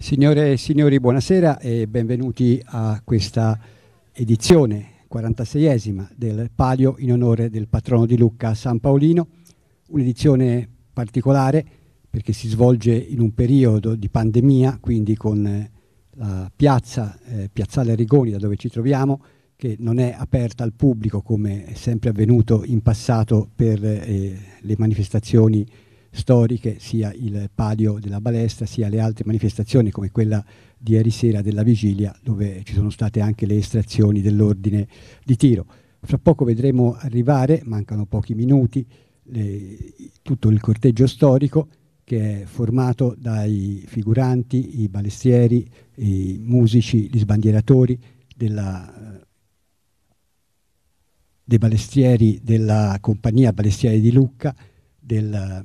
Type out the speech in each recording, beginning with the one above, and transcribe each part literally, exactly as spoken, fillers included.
Signore e signori, buonasera e benvenuti a questa edizione quarantaseiesima del Palio in onore del patrono di Lucca, San Paolino. Un'edizione particolare perché si svolge in un periodo di pandemia, quindi con la piazza, eh, Piazzale Arrigoni, da dove ci troviamo, che non è aperta al pubblico come è sempre avvenuto in passato per eh, le manifestazioni storiche, sia il Palio della Balestra sia le altre manifestazioni come quella di ieri sera della Vigilia, dove ci sono state anche le estrazioni dell'ordine di tiro. Fra poco vedremo arrivare, mancano pochi minuti, le, tutto il corteggio storico che è formato dai figuranti, i balestrieri, i musici, gli sbandieratori della, dei balestrieri della compagnia Balestrieri di Lucca, del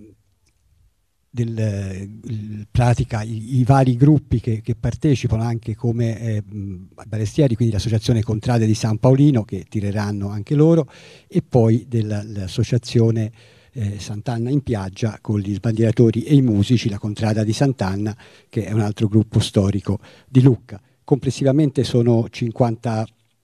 Del, il, pratica i, i vari gruppi che, che partecipano anche come eh, balestieri, quindi l'associazione Contrade di San Paolino, che tireranno anche loro, e poi dell'associazione eh, Sant'Anna in Piaggia con gli sbandieratori e i musici, la Contrada di Sant'Anna, che è un altro gruppo storico di Lucca. Complessivamente sono cinquantatré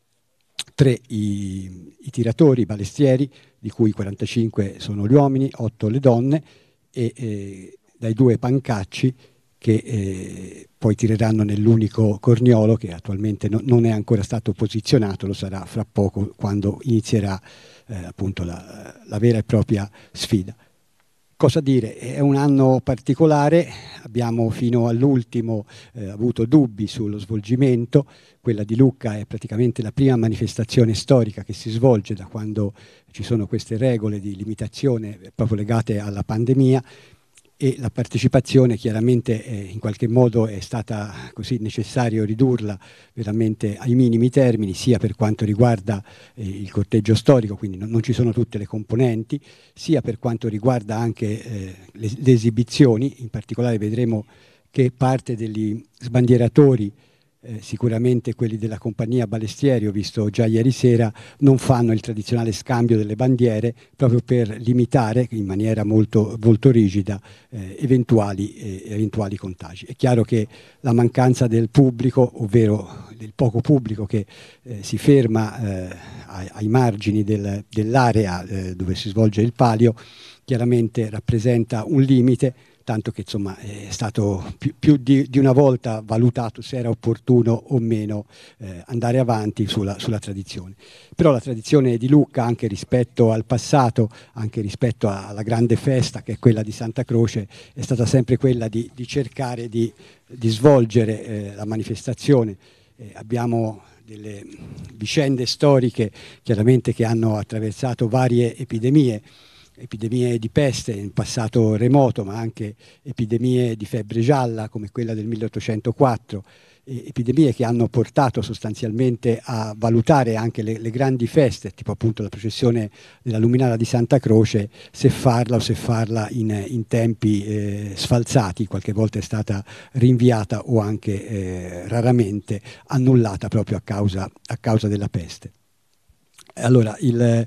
i, i tiratori, i balestieri, di cui quarantacinque sono gli uomini, otto le donne, e eh, dai due pancacci che eh, poi tireranno nell'unico corniolo che attualmente no, non è ancora stato posizionato, lo sarà fra poco quando inizierà eh, appunto la, la vera e propria sfida. Cosa dire? È un anno particolare, abbiamo fino all'ultimo eh, avuto dubbi sullo svolgimento. Quella di Lucca è praticamente la prima manifestazione storica che si svolge da quando ci sono queste regole di limitazione proprio legate alla pandemia, e la partecipazione chiaramente eh, in qualche modo è stata così necessario ridurla veramente ai minimi termini, sia per quanto riguarda eh, il corteggio storico, quindi non, non ci sono tutte le componenti, sia per quanto riguarda anche eh, le, le esibizioni. In particolare vedremo che parte degli sbandieratori, Eh, sicuramente quelli della compagnia Balestrieri, ho visto già ieri sera, non fanno il tradizionale scambio delle bandiere proprio per limitare in maniera molto, molto rigida eh, eventuali, eh, eventuali contagi. È chiaro che la mancanza del pubblico, ovvero del poco pubblico che eh, si ferma eh, ai, ai margini del, dell'area eh, dove si svolge il palio, chiaramente rappresenta un limite, tanto che insomma è stato più, più di, di una volta valutato se era opportuno o meno eh, andare avanti sulla, sulla tradizione. Però la tradizione di Lucca, anche rispetto al passato, anche rispetto alla grande festa che è quella di Santa Croce, è stata sempre quella di, di cercare di, di svolgere eh, la manifestazione. Eh, abbiamo delle vicende storiche chiaramente che hanno attraversato varie epidemie, epidemie di peste in passato remoto, ma anche epidemie di febbre gialla come quella del milleottocentoquattro, epidemie che hanno portato sostanzialmente a valutare anche le, le grandi feste, tipo appunto la processione della Luminara di Santa Croce, se farla o se farla in, in tempi eh, sfalsati. Qualche volta è stata rinviata o anche eh, raramente annullata proprio a causa, a causa della peste. Allora, il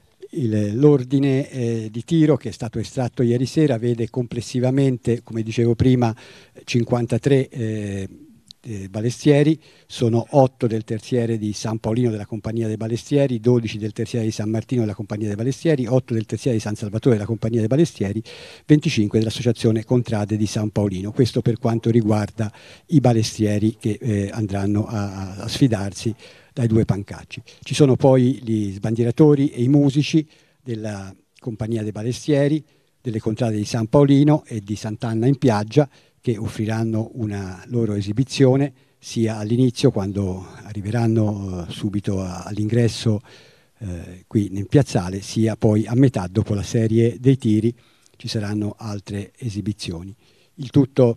l'ordine eh, di tiro che è stato estratto ieri sera vede complessivamente, come dicevo prima, cinquantatré eh, eh, balestieri, sono otto del terziere di San Paolino della Compagnia dei Balestieri, dodici del terziere di San Martino della Compagnia dei Balestieri, otto del terziere di San Salvatore della Compagnia dei Balestieri, venticinque dell'Associazione Contrade di San Paolino. Questo per quanto riguarda i balestieri che eh, andranno a, a sfidarsi dai due pancacci. Ci sono poi gli sbandieratori e i musici della Compagnia dei Balestieri, delle Contrade di San Paolino e di Sant'Anna in Piaggia, che offriranno una loro esibizione sia all'inizio, quando arriveranno eh, subito all'ingresso eh, qui nel piazzale, sia poi a metà, dopo la serie dei tiri, ci saranno altre esibizioni. Il tutto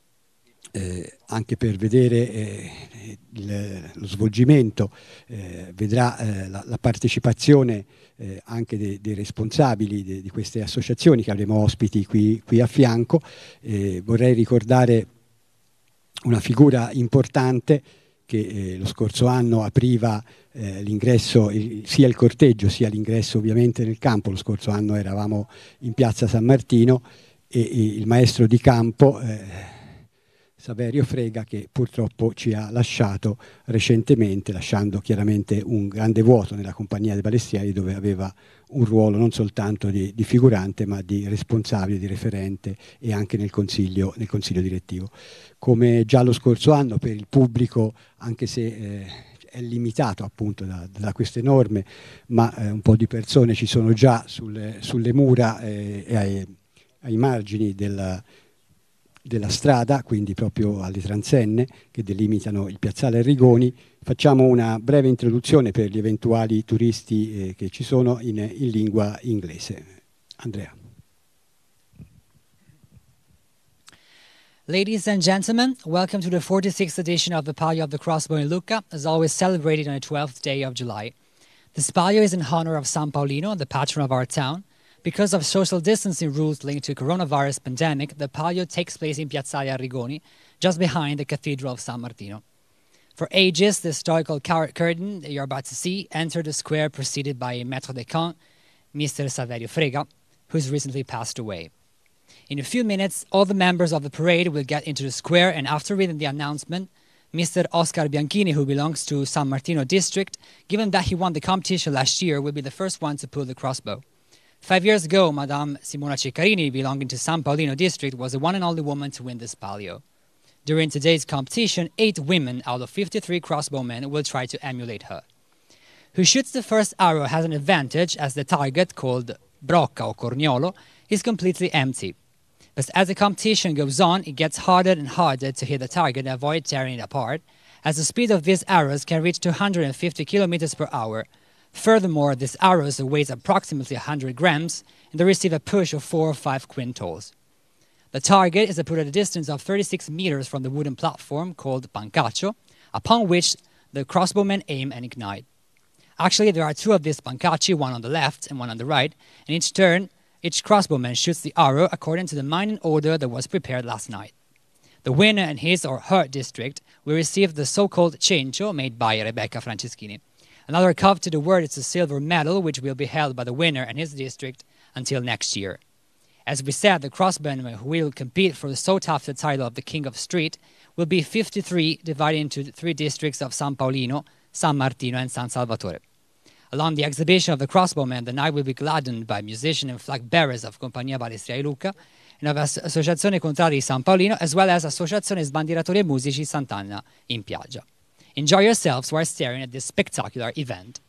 Eh, anche per vedere eh, il, lo svolgimento, eh, vedrà eh, la, la partecipazione eh, anche dei, dei responsabili de, di queste associazioni che avremo ospiti qui, qui a fianco. Eh, vorrei ricordare una figura importante che eh, lo scorso anno apriva eh, l'ingresso, il, sia il corteggio sia l'ingresso ovviamente nel campo. Lo scorso anno eravamo in piazza San Martino e, e il maestro di campo eh, Saverio Frega, che purtroppo ci ha lasciato recentemente, lasciando chiaramente un grande vuoto nella compagnia dei Balistrieri, dove aveva un ruolo non soltanto di, di figurante, ma di responsabile, di referente e anche nel consiglio, nel consiglio direttivo. Come già lo scorso anno, per il pubblico, anche se eh, è limitato appunto da, da queste norme, ma eh, un po' di persone ci sono già sulle, sulle mura eh, e ai, ai margini della, della strada, quindi proprio alle transenne che delimitano il piazzale Arrigoni. Facciamo una breve introduzione per gli eventuali turisti eh, che ci sono in, in lingua inglese. Andrea. Ladies and gentlemen, welcome to the forty-sixth edition of the Palio of the Crossbow in Lucca, as always celebrated on the twelfth day of July. This Palio is in honor of San Paolino, the patron of our town. Because of social distancing rules linked to coronavirus pandemic, the Palio takes place in Piazzale Arrigoni, just behind the Cathedral of San Martino. For ages, the historical curtain that you're about to see entered the square preceded by Maître de Camp, Mister Saverio Frega, who's recently passed away. In a few minutes, all the members of the parade will get into the square, and after reading the announcement, Mister Oscar Bianchini, who belongs to San Martino district, given that he won the competition last year, will be the first one to pull the crossbow. Five years ago, Madame Simona Ceccarini, belonging to San Paolino district, was the one and only woman to win this palio. During today's competition, eight women out of fifty-three crossbowmen will try to emulate her. Who shoots the first arrow has an advantage, as the target, called brocca or corniolo, is completely empty. But as the competition goes on, it gets harder and harder to hit the target and avoid tearing it apart, as the speed of these arrows can reach two hundred fifty kilometers per hour. Furthermore, these arrows weigh approximately one hundred grams, and they receive a push of four or five quintals. The target is put at a distance of thirty-six meters from the wooden platform called pancaccio, upon which the crossbowmen aim and ignite. Actually, there are two of these pancacci, one on the left and one on the right, and each turn, each crossbowman shoots the arrow according to the mining order that was prepared last night. The winner in his or her district will receive the so-called cencio made by Rebecca Franceschini. Another cup to the word is a silver medal, which will be held by the winner and his district until next year. As we said, the crossbowmen who will compete for the sought-after title of the King of Street will be fifty-three, divided into three districts of San Paolino, San Martino, and San Salvatore. Along the exhibition of the crossbowmen, the night will be gladdened by musicians and flag bearers of Compagnia Balistrieri Lucca and of Associazione Contrari di San Paolino, as well as Associazione Sbandieratori e Musici Sant'Anna in Piaggia. Enjoy yourselves while staring at this spectacular event.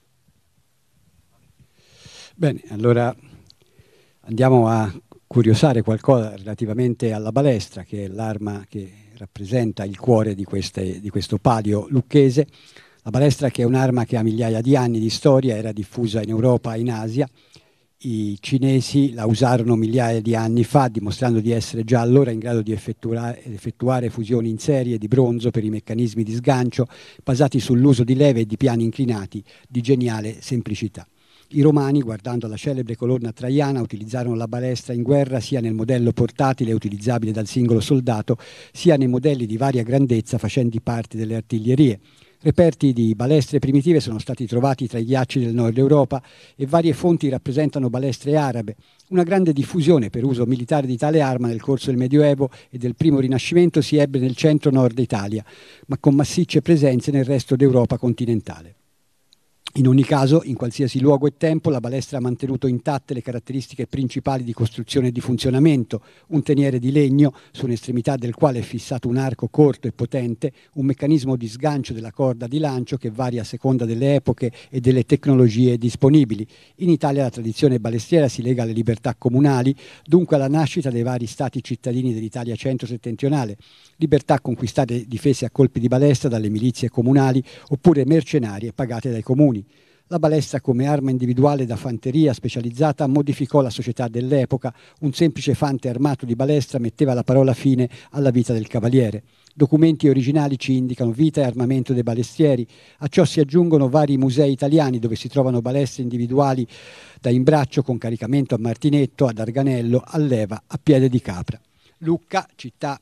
Bene, allora andiamo a curiosare qualcosa relativamente alla balestra, che è l'arma che rappresenta il cuore di, queste, di questo palio lucchese. La balestra, che è un'arma che ha migliaia di anni di storia, era diffusa in Europa e in Asia. I cinesi la usarono migliaia di anni fa, dimostrando di essere già allora in grado di effettuare, effettuare fusioni in serie di bronzo per i meccanismi di sgancio, basati sull'uso di leve e di piani inclinati di geniale semplicità. I romani, guardando la celebre colonna traiana, utilizzarono la balestra in guerra sia nel modello portatile utilizzabile dal singolo soldato, sia nei modelli di varia grandezza facenti parte delle artiglierie. Reperti di balestre primitive sono stati trovati tra i ghiacci del nord Europa e varie fonti rappresentano balestre arabe. Una grande diffusione per uso militare di tale arma nel corso del Medioevo e del primo Rinascimento si ebbe nel centro-nord Italia, ma con massicce presenze nel resto d'Europa continentale. In ogni caso, in qualsiasi luogo e tempo, la balestra ha mantenuto intatte le caratteristiche principali di costruzione e di funzionamento: un teniere di legno su un'estremità del quale è fissato un arco corto e potente, un meccanismo di sgancio della corda di lancio che varia a seconda delle epoche e delle tecnologie disponibili. In Italia la tradizione balestriera si lega alle libertà comunali, dunque alla nascita dei vari stati cittadini dell'Italia centro-settentrionale, libertà conquistate e difese a colpi di balestra dalle milizie comunali oppure mercenarie pagate dai comuni. La balestra, come arma individuale da fanteria specializzata, modificò la società dell'epoca. Un semplice fante armato di balestra metteva la parola fine alla vita del cavaliere. Documenti originali ci indicano vita e armamento dei balestrieri. A ciò si aggiungono vari musei italiani dove si trovano balestre individuali da imbraccio con caricamento a martinetto, ad arganello, a leva, a piede di capra. Lucca, città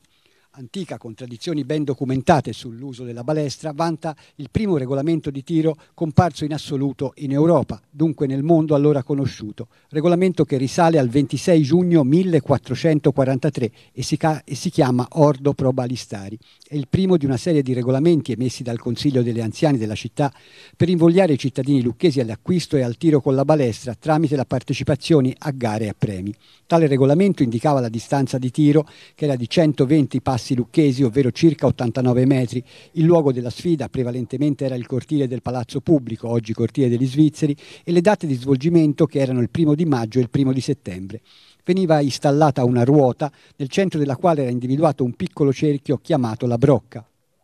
antica con tradizioni ben documentate sull'uso della balestra, vanta il primo regolamento di tiro comparso in assoluto in Europa, dunque nel mondo allora conosciuto, regolamento che risale al ventisei giugno millequattrocentoquarantatré e si, e si chiama Ordo Pro Balistari. È il primo di una serie di regolamenti emessi dal Consiglio delle Anziani della città per invogliare i cittadini lucchesi all'acquisto e al tiro con la balestra tramite la partecipazione a gare e a premi. Tale regolamento indicava la distanza di tiro, che era di centoventi passi lucchesi, ovvero circa ottantanove metri. Il luogo della sfida prevalentemente era il cortile del Palazzo Pubblico, oggi cortile degli Svizzeri, e le date di svolgimento, che erano il primo di maggio e il primo di settembre. Veniva installata una ruota, nel centro della quale era individuato un piccolo cerchio chiamato la brocca.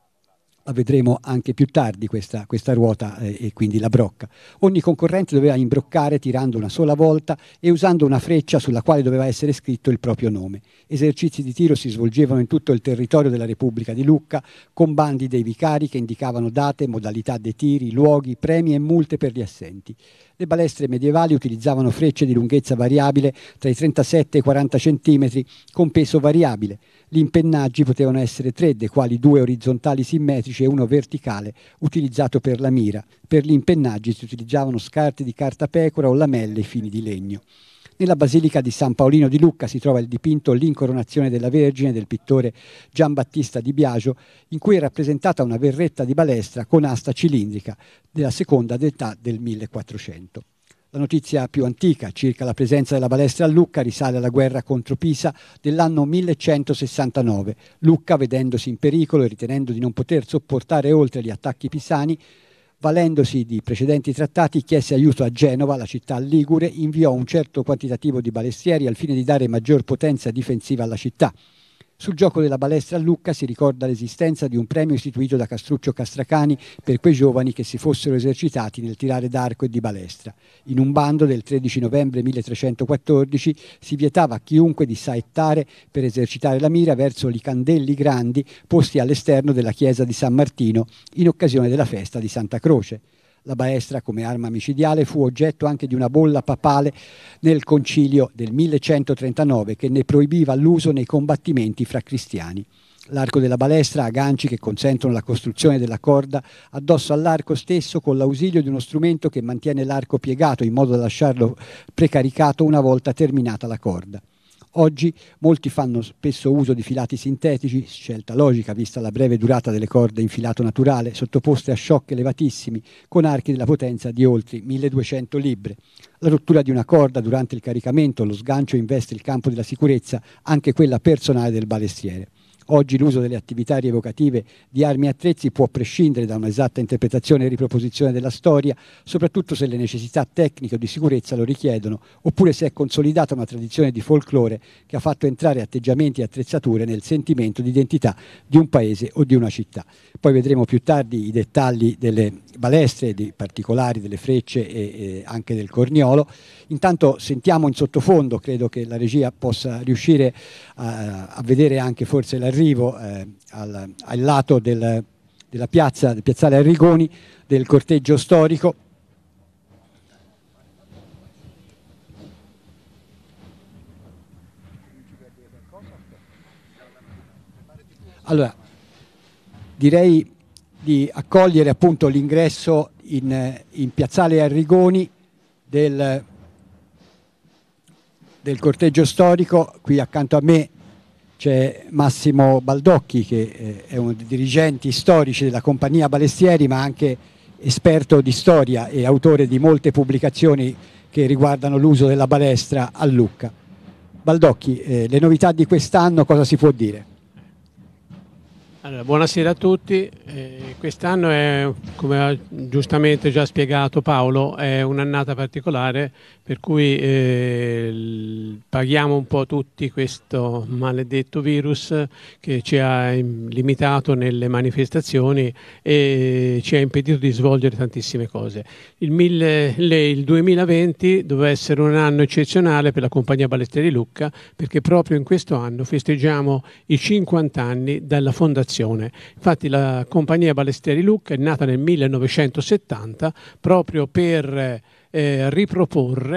La vedremo anche più tardi questa, questa ruota eh, e quindi la brocca. Ogni concorrente doveva imbroccare tirando una sola volta e usando una freccia sulla quale doveva essere scritto il proprio nome. Esercizi di tiro si svolgevano in tutto il territorio della Repubblica di Lucca con bandi dei vicari che indicavano date, modalità dei tiri, luoghi, premi e multe per gli assenti. Le balestre medievali utilizzavano frecce di lunghezza variabile tra i trentasette e i quaranta centimetri con peso variabile. Gli impennaggi potevano essere tre, dei quali due orizzontali simmetrici e uno verticale, utilizzato per la mira. Per gli impennaggi si utilizzavano scarti di cartapecora o lamelle e fili di legno. Nella Basilica di San Paolino di Lucca si trova il dipinto L'Incoronazione della Vergine del pittore Giambattista di Biagio, in cui è rappresentata una berretta di balestra con asta cilindrica della seconda età del millequattrocento. La notizia più antica circa la presenza della balestra a Lucca risale alla guerra contro Pisa dell'anno millecentosessantanove. Lucca, vedendosi in pericolo e ritenendo di non poter sopportare oltre gli attacchi pisani, valendosi di precedenti trattati, chiese aiuto a Genova, la città ligure, inviò un certo quantitativo di balestrieri al fine di dare maggior potenza difensiva alla città. Sul gioco della balestra a Lucca si ricorda l'esistenza di un premio istituito da Castruccio Castracani per quei giovani che si fossero esercitati nel tirare d'arco e di balestra. In un bando del tredici novembre milletrecentoquattordici si vietava a chiunque di saettare per esercitare la mira verso i candelli grandi posti all'esterno della chiesa di San Martino in occasione della festa di Santa Croce. La balestra, come arma micidiale, fu oggetto anche di una bolla papale nel concilio del millecentotrentanove che ne proibiva l'uso nei combattimenti fra cristiani. L'arco della balestra ha ganci che consentono la costruzione della corda addosso all'arco stesso con l'ausilio di uno strumento che mantiene l'arco piegato in modo da lasciarlo precaricato una volta terminata la corda. Oggi molti fanno spesso uso di filati sintetici, scelta logica vista la breve durata delle corde in filato naturale, sottoposte a shock elevatissimi, con archi della potenza di oltre milleduecento libbre. La rottura di una corda durante il caricamento, lo sgancio investe il campo della sicurezza, anche quella personale del balestriere. Oggi l'uso delle attività rievocative di armi e attrezzi può prescindere da un'esatta interpretazione e riproposizione della storia, soprattutto se le necessità tecniche o di sicurezza lo richiedono, oppure se è consolidata una tradizione di folklore che ha fatto entrare atteggiamenti e attrezzature nel sentimento di identità di un paese o di una città. Poi vedremo più tardi i dettagli delle balestre, dei particolari, delle frecce e, e anche del corniolo. Intanto sentiamo in sottofondo, credo che la regia possa riuscire a, a vedere anche forse l'arrivo eh, al, al lato del, della piazza, del piazzale Arrigoni, del corteggio storico. Allora, direi di accogliere appunto l'ingresso in, in piazzale Arrigoni del, del corteggio storico. Qui accanto a me c'è Massimo Baldocchi, che eh, è uno dei dirigenti storici della compagnia Balestrieri, ma anche esperto di storia e autore di molte pubblicazioni che riguardano l'uso della balestra a Lucca. Baldocchi, eh, le novità di quest'anno cosa si può dire? Allora, buonasera a tutti. Eh, quest'anno è, come ha giustamente già spiegato Paolo, è un'annata particolare per cui eh, paghiamo un po' tutti questo maledetto virus che ci ha limitato nelle manifestazioni e ci ha impedito di svolgere tantissime cose. Il, mille, le, il duemilaventi doveva essere un anno eccezionale per la compagnia Balestrieri Lucca, perché proprio in questo anno festeggiamo i cinquanta anni dalla fondazione. Infatti la compagnia Balestrieri Lucca è nata nel millenovecentosettanta proprio per eh, riproporre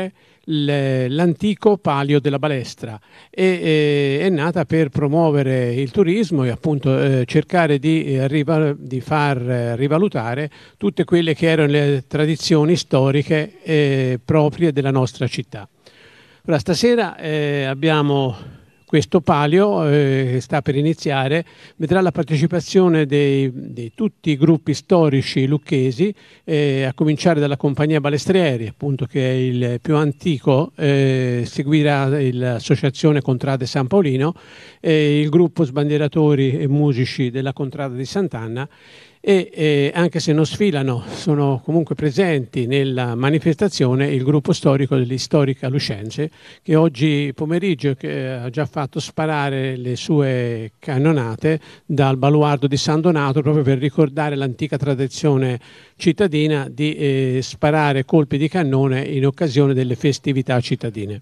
l'antico palio della Balestra e eh, è nata per promuovere il turismo e appunto eh, cercare di, eh, rival di far eh, rivalutare tutte quelle che erano le tradizioni storiche eh, proprie della nostra città. Ora, stasera eh, abbiamo questo palio eh, che sta per iniziare, vedrà la partecipazione di tutti i gruppi storici lucchesi, eh, a cominciare dalla Compagnia Balestrieri, appunto, che è il più antico, eh, seguirà l'Associazione Contrade San Paolino, eh, il gruppo sbandieratori e musici della Contrada di Sant'Anna, e eh, anche se non sfilano sono comunque presenti nella manifestazione il gruppo storico dell'Istorica Lucense, che oggi pomeriggio che ha già fatto sparare le sue cannonate dal baluardo di San Donato, proprio per ricordare l'antica tradizione cittadina di eh, sparare colpi di cannone in occasione delle festività cittadine.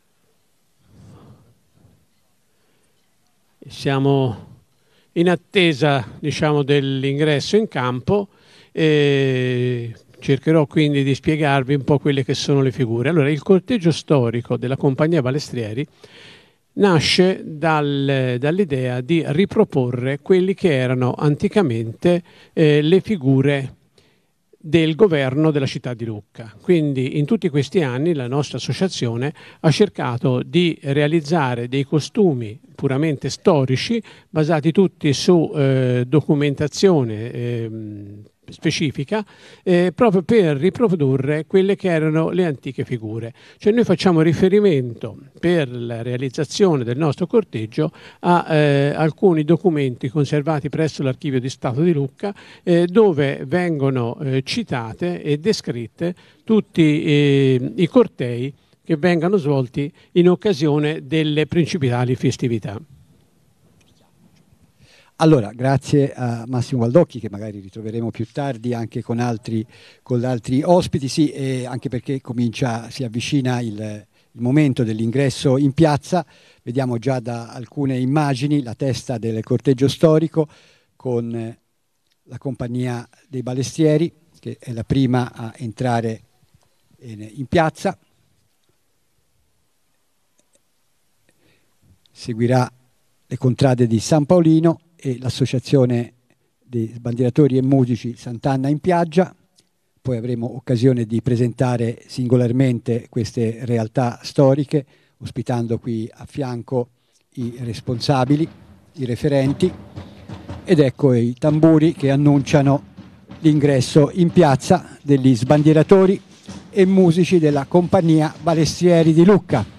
Siamo in attesa, diciamo, dell'ingresso in campo, e cercherò quindi di spiegarvi un po' quelle che sono le figure. Allora, il corteggio storico della Compagnia Balestrieri nasce dal, dall'idea di riproporre quelli che erano anticamente eh, le figure del governo della città di Lucca. Quindi in tutti questi anni la nostra associazione ha cercato di realizzare dei costumi puramente storici, basati tutti su eh, documentazione eh, specifica, eh, proprio per riprodurre quelle che erano le antiche figure. Cioè noi facciamo riferimento per la realizzazione del nostro corteggio a eh, alcuni documenti conservati presso l'Archivio di Stato di Lucca, eh, dove vengono eh, citate e descritte tutti eh, i cortei che vengano svolti in occasione delle principali festività. Allora, grazie a Massimo Valdocchi, che magari ritroveremo più tardi anche con altri, con altri ospiti, sì, e anche perché comincia, si avvicina il, il momento dell'ingresso in piazza. Vediamo già da alcune immagini la testa del corteggio storico con la Compagnia dei Balestrieri, che è la prima a entrare in, in piazza. Seguirà le contrade di San Paolino e l'associazione dei sbandieratori e musici Sant'Anna in Piaggia. Poi avremo occasione di presentare singolarmente queste realtà storiche, ospitando qui a fianco i responsabili, i referenti, ed ecco i tamburi che annunciano l'ingresso in piazza degli sbandieratori e musici della Compagnia Balestrieri di Lucca.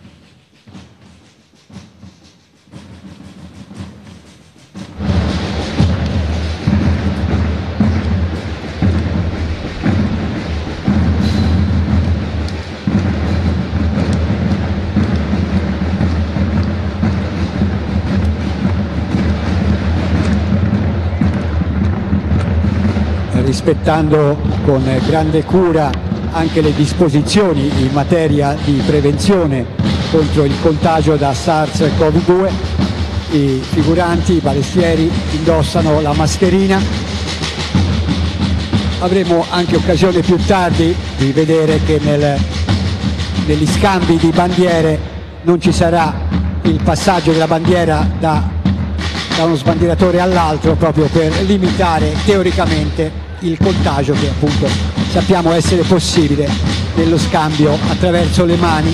Rispettando con grande cura anche le disposizioni in materia di prevenzione contro il contagio da SARS CoV due, i figuranti, i balestrieri indossano la mascherina. Avremo anche occasione più tardi di vedere che nel, negli scambi di bandiere non ci sarà il passaggio della bandiera da, da uno sbandieratore all'altro, proprio per limitare teoricamente il contagio che appunto sappiamo essere possibile nello scambio attraverso le mani.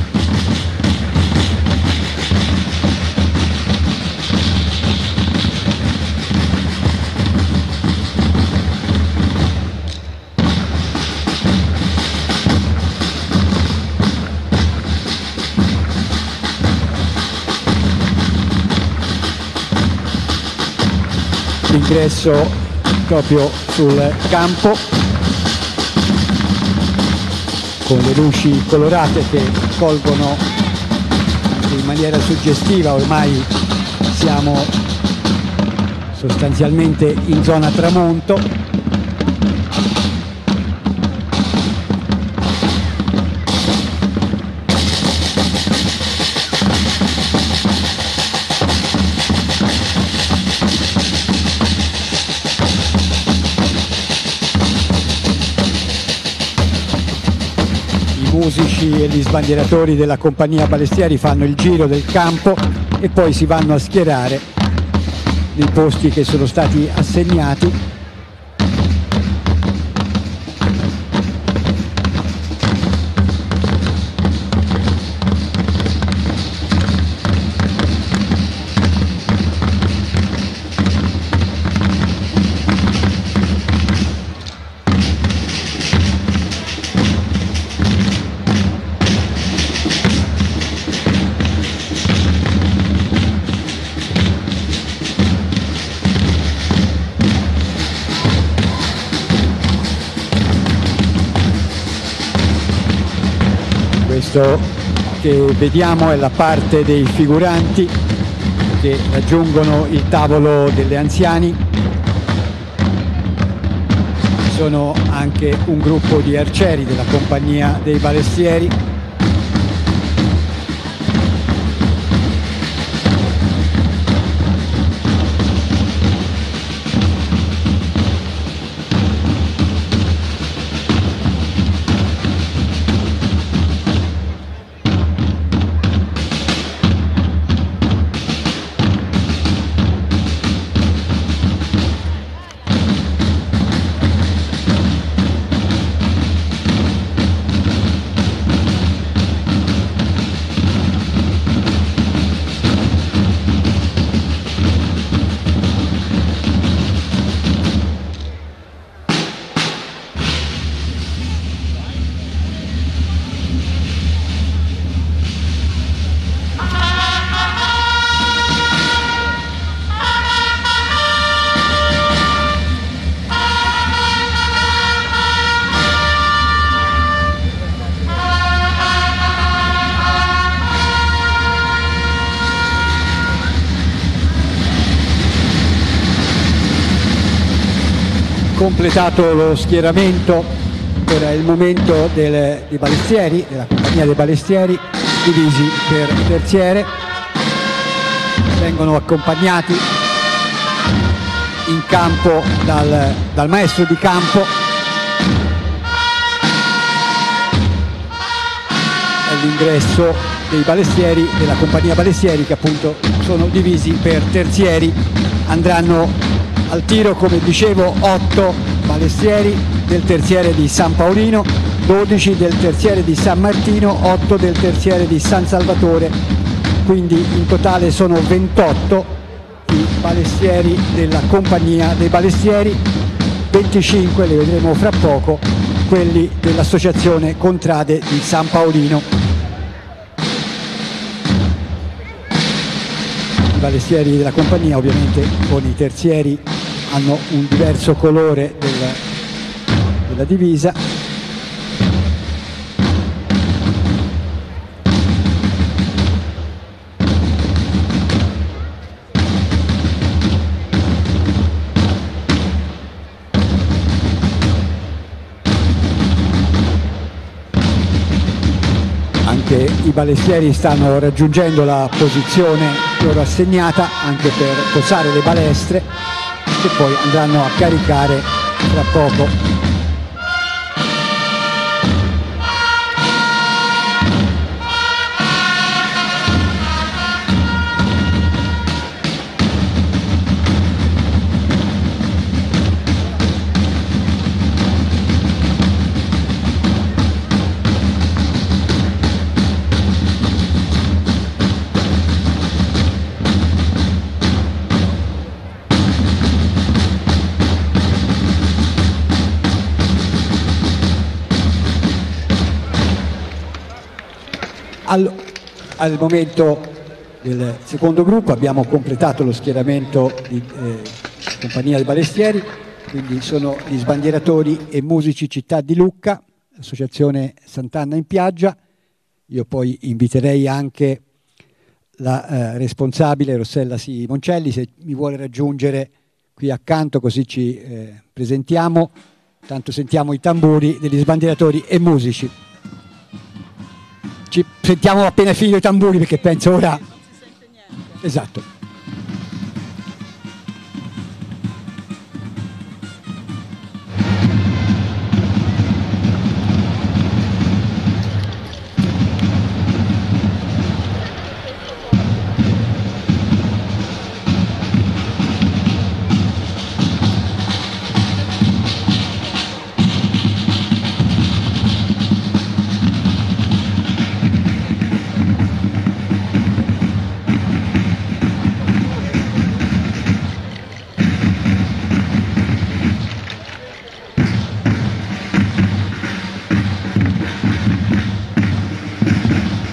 L'ingresso proprio sul campo con le luci colorate che colgono in maniera suggestiva. Ormai siamo sostanzialmente in zona tramonto. I musici e gli sbandieratori della compagnia Balestieri fanno il giro del campo e poi si vanno a schierare nei posti che sono stati assegnati. Questo che vediamo è la parte dei figuranti che raggiungono il tavolo delle anziani. Ci sono anche un gruppo di arcieri della compagnia dei Balestieri. Completato lo schieramento, ora è il momento del, dei balestieri, della compagnia dei balestieri, divisi per terziere. Vengono accompagnati in campo dal, dal maestro di campo. È l'ingresso dei balestieri, della compagnia balestieri, che appunto sono divisi per terzieri. Andranno al tiro, come dicevo, otto balestieri del terziere di San Paolino, dodici del terziere di San Martino, otto del terziere di San Salvatore, quindi in totale sono ventotto i balestieri della compagnia dei balestieri, venticinque, li vedremo fra poco, quelli dell'associazione Contrade di San Paolino. I balestieri della compagnia, ovviamente con i terzieri, hanno un diverso colore della, della divisa. Anche i balestieri stanno raggiungendo la posizione loro assegnata, anche per posare le balestre, che poi andranno a caricare tra poco. Al, al momento del secondo gruppo abbiamo completato lo schieramento di eh, compagnia dei balestieri, quindi sono gli sbandieratori e musici Città di Lucca, associazione Sant'Anna in Piaggia. Io poi inviterei anche la eh, responsabile Rossella Simoncelli, se mi vuole raggiungere qui accanto, così ci eh, presentiamo, tanto sentiamo i tamburi degli sbandieratori e musici. Ci sentiamo appena finito i tamburi, perché penso ora... Non si sente niente. Esatto.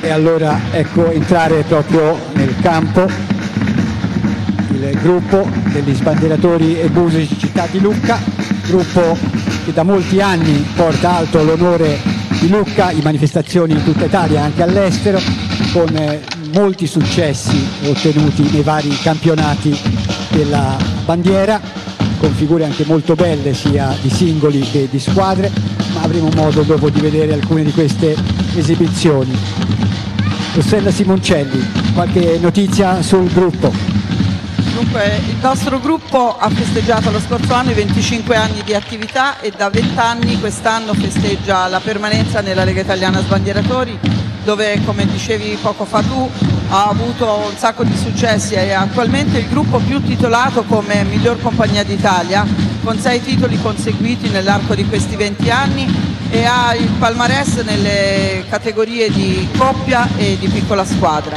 E allora ecco entrare proprio nel campo il gruppo degli sbandieratori e musici Città di Lucca, gruppo che da molti anni porta alto l'onore di Lucca in manifestazioni in tutta Italia, anche all'estero, con eh, molti successi ottenuti nei vari campionati della bandiera, con figure anche molto belle sia di singoli che di squadre, ma avremo modo dopo di vedere alcune di queste esibizioni. Rossella Simoncelli, qualche notizia sul gruppo? Dunque, il nostro gruppo ha festeggiato lo scorso anno i venticinque anni di attività e da venti anni quest'anno festeggia la permanenza nella Lega Italiana Sbandieratori, dove, come dicevi poco fa tu, ha avuto un sacco di successi. È attualmente il gruppo più titolato come miglior compagnia d'Italia, con sei titoli conseguiti nell'arco di questi venti anni, e ha il palmarès nelle categorie di coppia e di piccola squadra.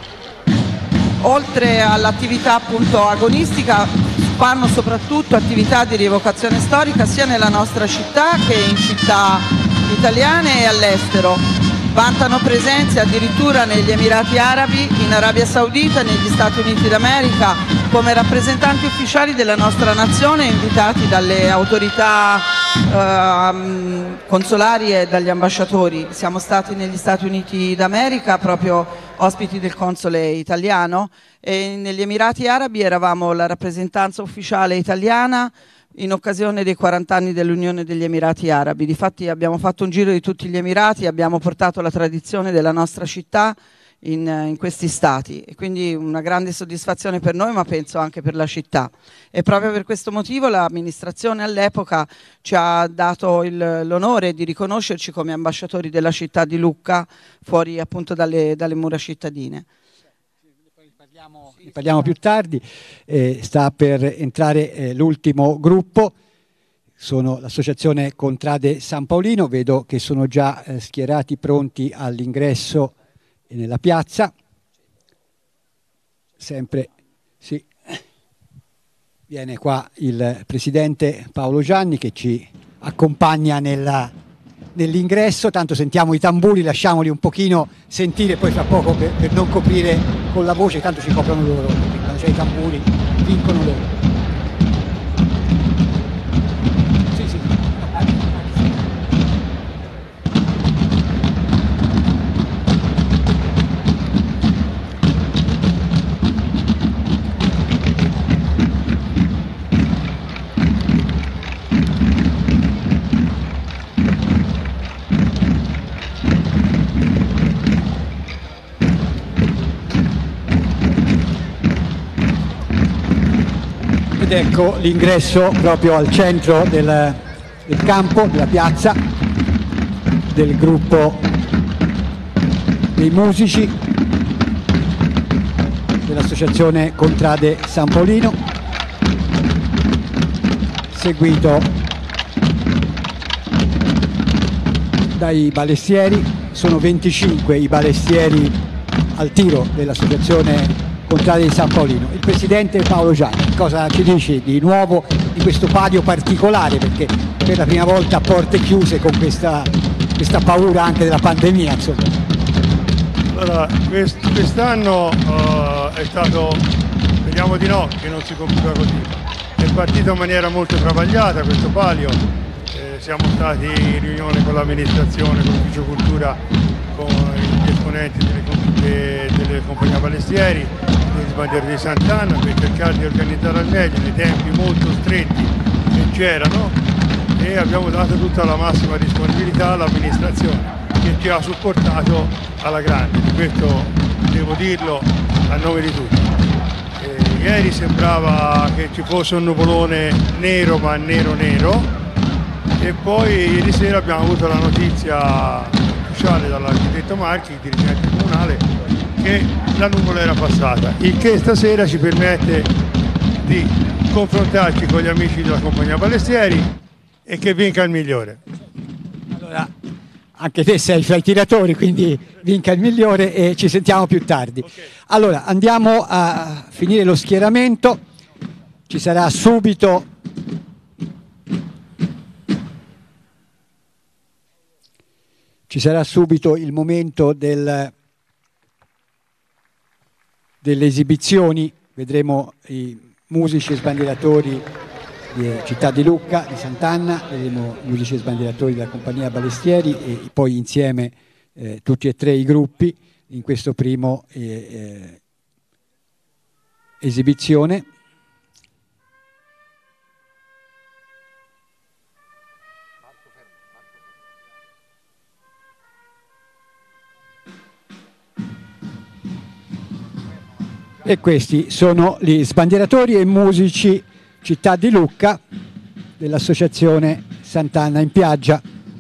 Oltre all'attività appunto agonistica, fanno soprattutto attività di rievocazione storica sia nella nostra città che in città italiane e all'estero. Vantano presenze addirittura negli Emirati Arabi, in Arabia Saudita, negli Stati Uniti d'America, come rappresentanti ufficiali della nostra nazione, invitati dalle autorità eh, consolari e dagli ambasciatori. Siamo stati negli Stati Uniti d'America, proprio ospiti del console italiano, e negli Emirati Arabi eravamo la rappresentanza ufficiale italiana in occasione dei quaranta anni dell'Unione degli Emirati Arabi. Difatti abbiamo fatto un giro di tutti gli Emirati, abbiamo portato la tradizione della nostra città in, in questi stati, e quindi una grande soddisfazione per noi, ma penso anche per la città. E proprio per questo motivo l'amministrazione all'epoca ci ha dato l'onore di riconoscerci come ambasciatori della città di Lucca, fuori appunto dalle, dalle mura cittadine. Ne parliamo più tardi. Eh, sta per entrare eh, l'ultimo gruppo, sono l'associazione Contrade San Paolino, vedo che sono già eh, schierati pronti all'ingresso nella piazza. Sempre, sì, viene qua il presidente Paolo Gianni che ci accompagna nella nell'ingresso, tanto sentiamo i tamburi, lasciamoli un pochino sentire, poi fra poco per, per non coprire con la voce, tanto ci coprono loro, quando c'è i tamburi vincono loro. Sì, sì. Ed ecco l'ingresso proprio al centro del, del campo, della piazza, del gruppo dei musici dell'associazione Contrade San Paolino, seguito dai balestieri. Sono venticinque i balestieri al tiro dell'associazione Contrade di San Paolino. Il presidente Paolo Gianni, cosa ci dici di nuovo di questo palio particolare, perché per la prima volta a porte chiuse con questa, questa paura anche della pandemia, insomma? Allora, quest, quest'anno uh, è stato, speriamo di no, che non si complica così, è partito in maniera molto travagliata questo palio, eh, siamo stati in riunione con l'amministrazione, con l'ufficio cultura, con gli esponenti delle, delle compagnie balestieri, degli sbandieratori di Sant'Anna, per cercare di organizzare al meglio nei tempi molto stretti che c'erano, e abbiamo dato tutta la massima disponibilità all'amministrazione che ci ha supportato alla grande. Questo devo dirlo a nome di tutti. Eh, ieri sembrava che ci fosse un nuvolone nero, ma nero nero, e poi ieri sera abbiamo avuto la notizia ufficiale dall'architetto Marchi, il dirigente comunale, che la nuvola era passata, il che stasera ci permette di confrontarci con gli amici della compagnia balestieri e che vinca il migliore. Allora, anche te sei fra i tiratori, quindi vinca il migliore e ci sentiamo più tardi. Okay. Allora, andiamo a finire lo schieramento, ci sarà subito ci sarà subito il momento del delle esibizioni, vedremo i musici e sbandieratori di Città di Lucca, di Sant'Anna, vedremo i musici e sbandieratori della compagnia Balistieri e poi insieme eh, tutti e tre i gruppi in questo primo eh, eh, esibizione. E questi sono gli sbandieratori e musici Città di Lucca dell'associazione Sant'Anna in Piaggia.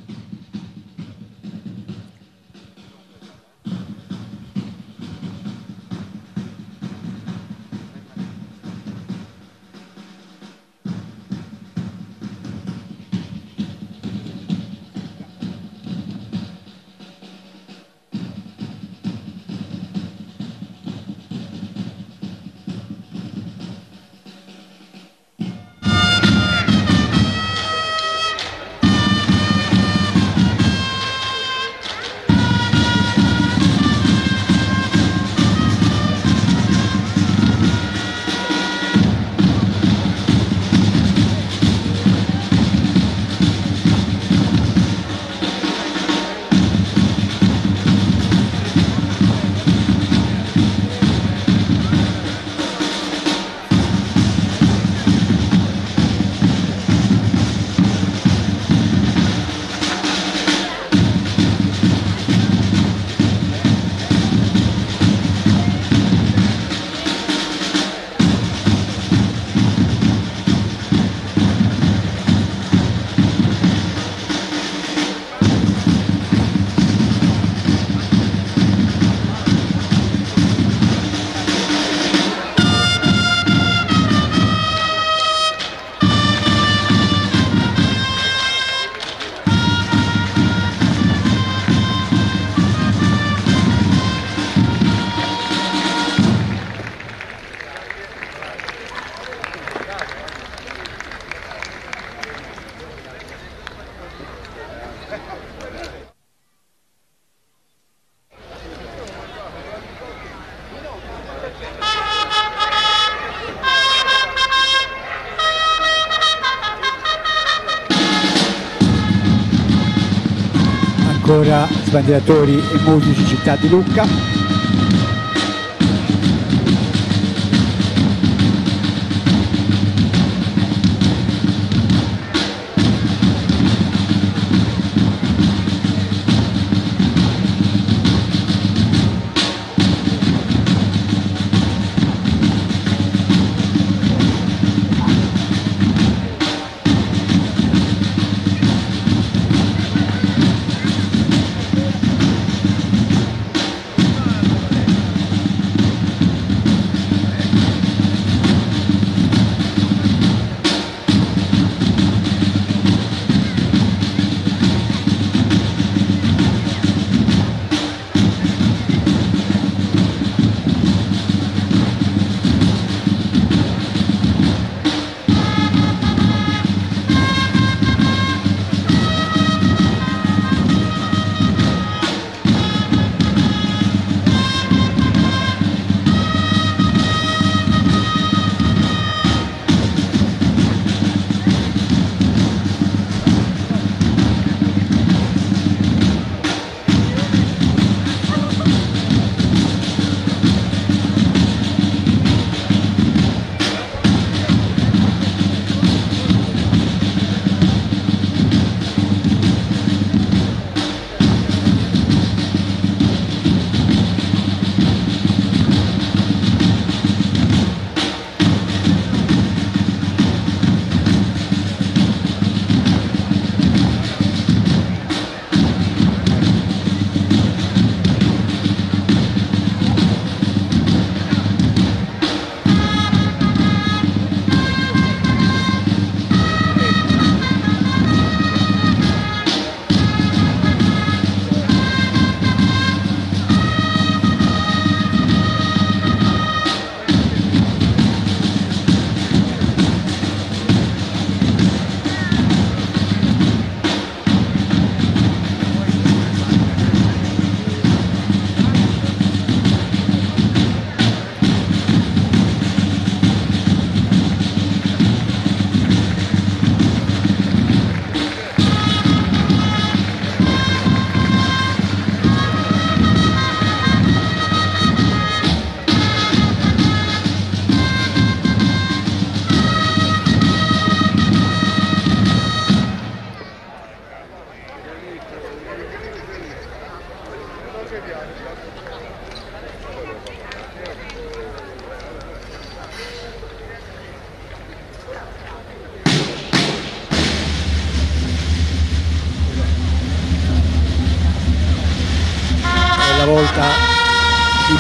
Ancora sbandieratori e musici Città di Lucca.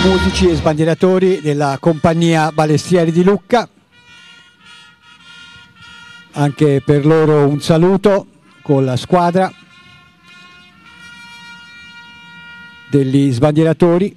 musici e sbandieratori della compagnia Balestieri di Lucca. Anche per loro un saluto con la squadra degli sbandieratori.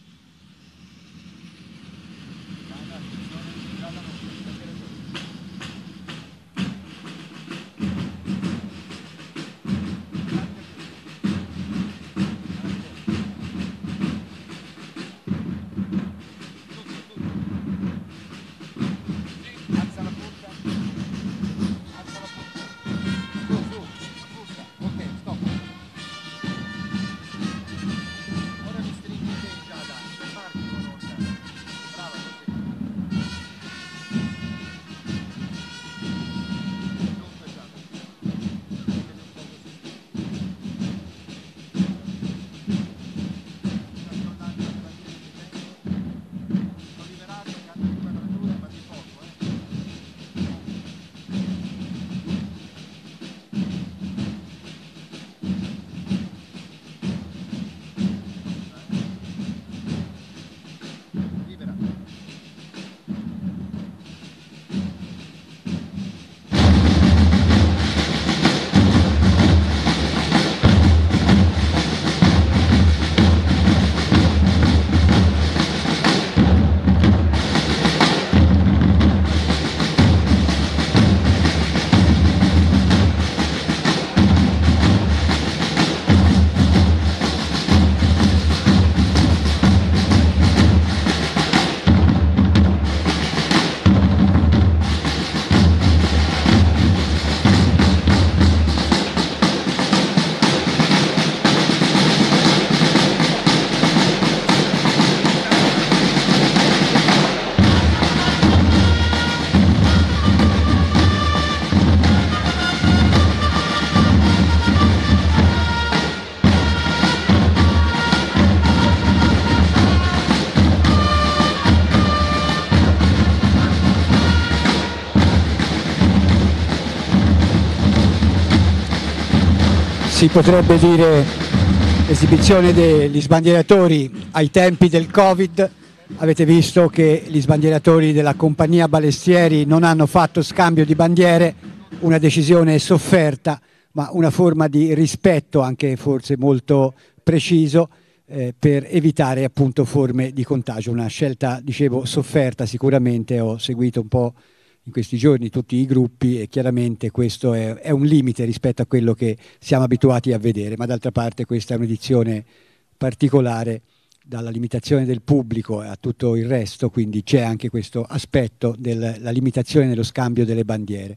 Si potrebbe dire esibizione degli sbandieratori ai tempi del Covid. Avete visto che gli sbandieratori della compagnia Balestieri non hanno fatto scambio di bandiere, una decisione sofferta, ma una forma di rispetto anche forse molto preciso eh, per evitare appunto forme di contagio. Una scelta, dicevo, sofferta sicuramente. Ho seguito un po' in questi giorni tutti i gruppi e chiaramente questo è, è un limite rispetto a quello che siamo abituati a vedere, ma d'altra parte questa è un'edizione particolare dalla limitazione del pubblico a tutto il resto, quindi c'è anche questo aspetto della limitazione nello scambio delle bandiere.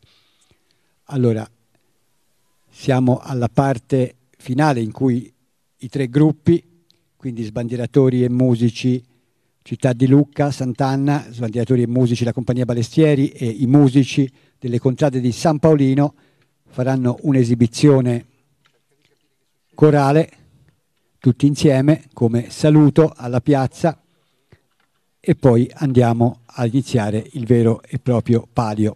Allora, siamo alla parte finale in cui i tre gruppi, quindi sbandieratori e musici, Città di Lucca, Sant'Anna, sbandieratori e musici la compagnia Balestieri e i musici delle contrade di San Paolino faranno un'esibizione corale tutti insieme come saluto alla piazza e poi andiamo a iniziare il vero e proprio palio.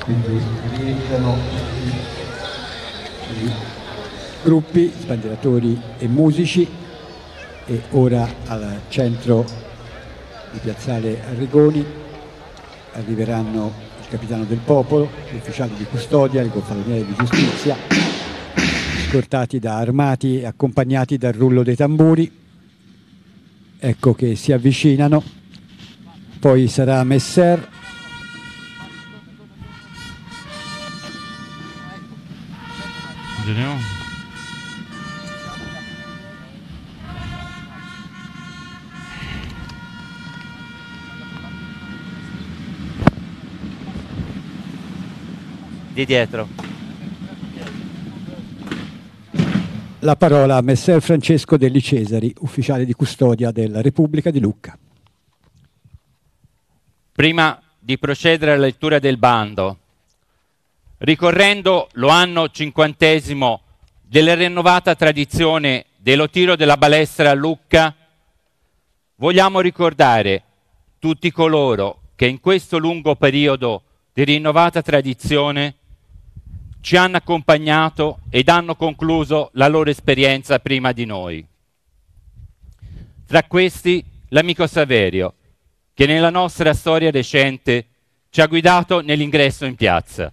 Quindi rientrano i gruppi, sbandieratori e musici, e ora al centro di Piazzale Arrigoni arriveranno il capitano del popolo, l'ufficiale di custodia, il gonfaloniere di giustizia, scortati da armati e accompagnati dal rullo dei tamburi. Ecco che si avvicinano. Poi sarà Messer, di dietro. la parola a Messer Francesco Delli Cesari, ufficiale di custodia della Repubblica di Lucca. Prima di procedere alla lettura del bando, ricorrendo lo anno cinquantesimo della rinnovata tradizione dello tiro della balestra a Lucca, vogliamo ricordare tutti coloro che in questo lungo periodo di rinnovata tradizione ci hanno accompagnato ed hanno concluso la loro esperienza prima di noi. Tra questi l'amico Saverio, che nella nostra storia recente ci ha guidato nell'ingresso in piazza.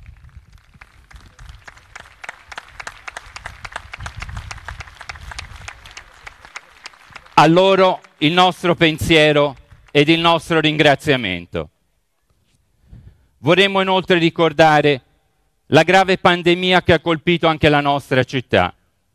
A loro il nostro pensiero ed il nostro ringraziamento. Vorremmo inoltre ricordare la grave pandemia che ha colpito anche la nostra città.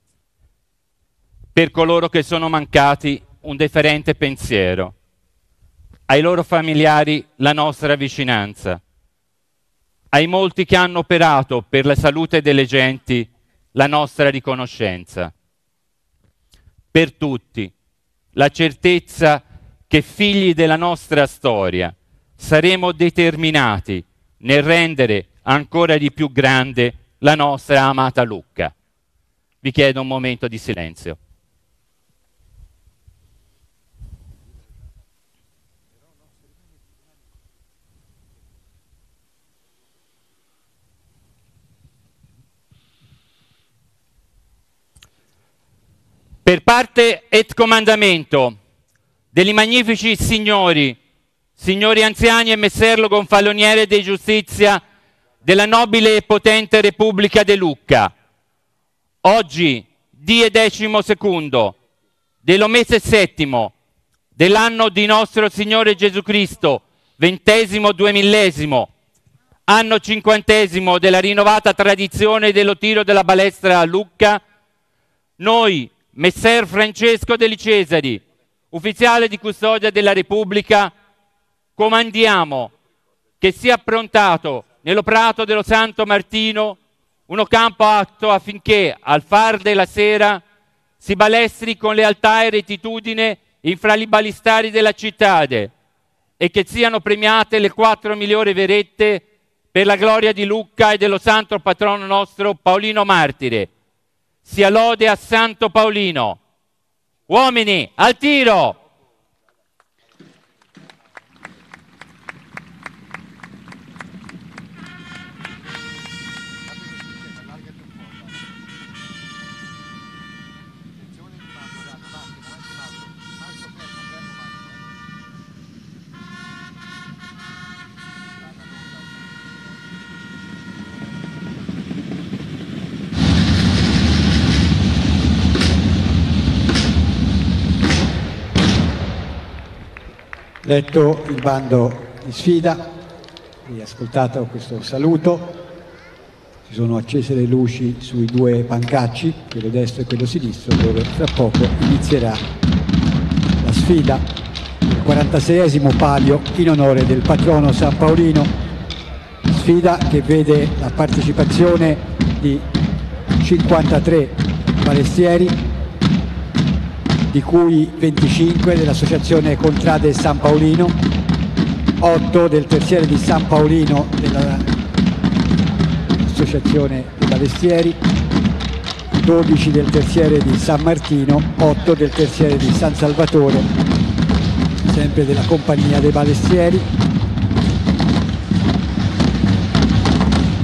Per coloro che sono mancati, un deferente pensiero. Ai loro familiari la nostra vicinanza. Ai molti che hanno operato per la salute delle genti, la nostra riconoscenza. Per tutti, la certezza che figli della nostra storia saremo determinati nel rendere ancora di più grande la nostra amata Lucca. Vi chiedo un momento di silenzio. Per parte et comandamento degli magnifici signori, signori anziani e messerlo gonfaloniere di giustizia della nobile e potente Repubblica de Lucca, oggi, die decimo secondo, dello mese settimo, dell'anno di nostro Signore Gesù Cristo, ventesimo duemillesimo, anno cinquantesimo della rinnovata tradizione dello tiro della balestra a Lucca, noi, Messer Francesco Delli Cesari, ufficiale di custodia della Repubblica, comandiamo che sia approntato nello prato dello Santo Martino uno campo atto affinché al far della sera si balestri con lealtà e rettitudine infra i balistari della città e che siano premiate le quattro migliori verette per la gloria di Lucca e dello santo patrono nostro Paolino Martire. Sia lode a Santo Paolino. Uomini, al tiro! Letto il bando di sfida e ascoltato questo saluto, si sono accese le luci sui due pancacci, quello destro e quello sinistro, dove tra poco inizierà la sfida, il quarantaseiesimo palio in onore del patrono San Paolino, sfida che vede la partecipazione di cinquantatré balestieri, di cui venticinque dell'Associazione Contrade San Paolino, otto del terziere di San Paolino dell'Associazione dei Balestieri, dodici del terziere di San Martino, otto del terziere di San Salvatore, sempre della Compagnia dei Balestieri.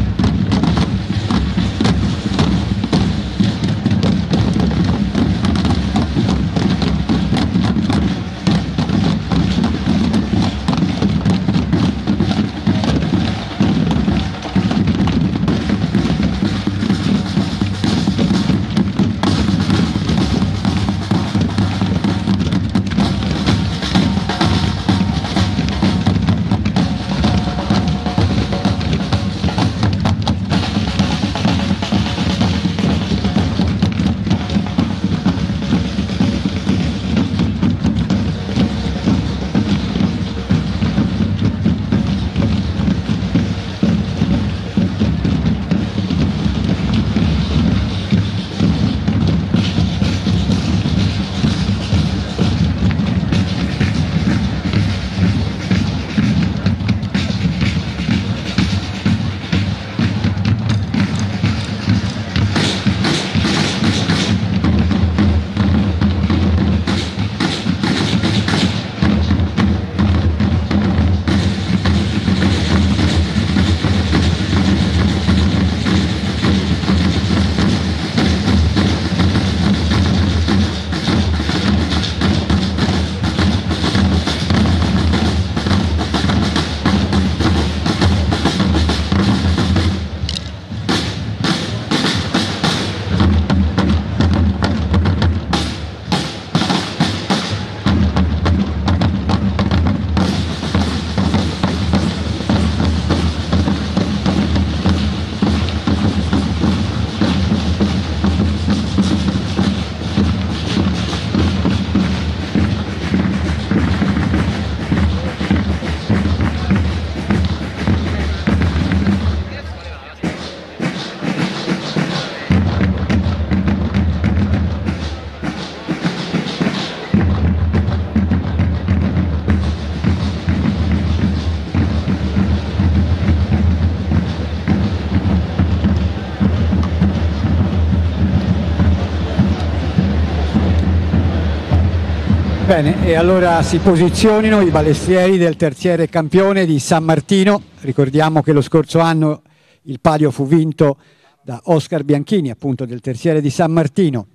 Bene, e allora si posizionino i balestrieri del terziere campione di San Martino. Ricordiamo che lo scorso anno il palio fu vinto da Oscar Bianchini, appunto del terziere di San Martino.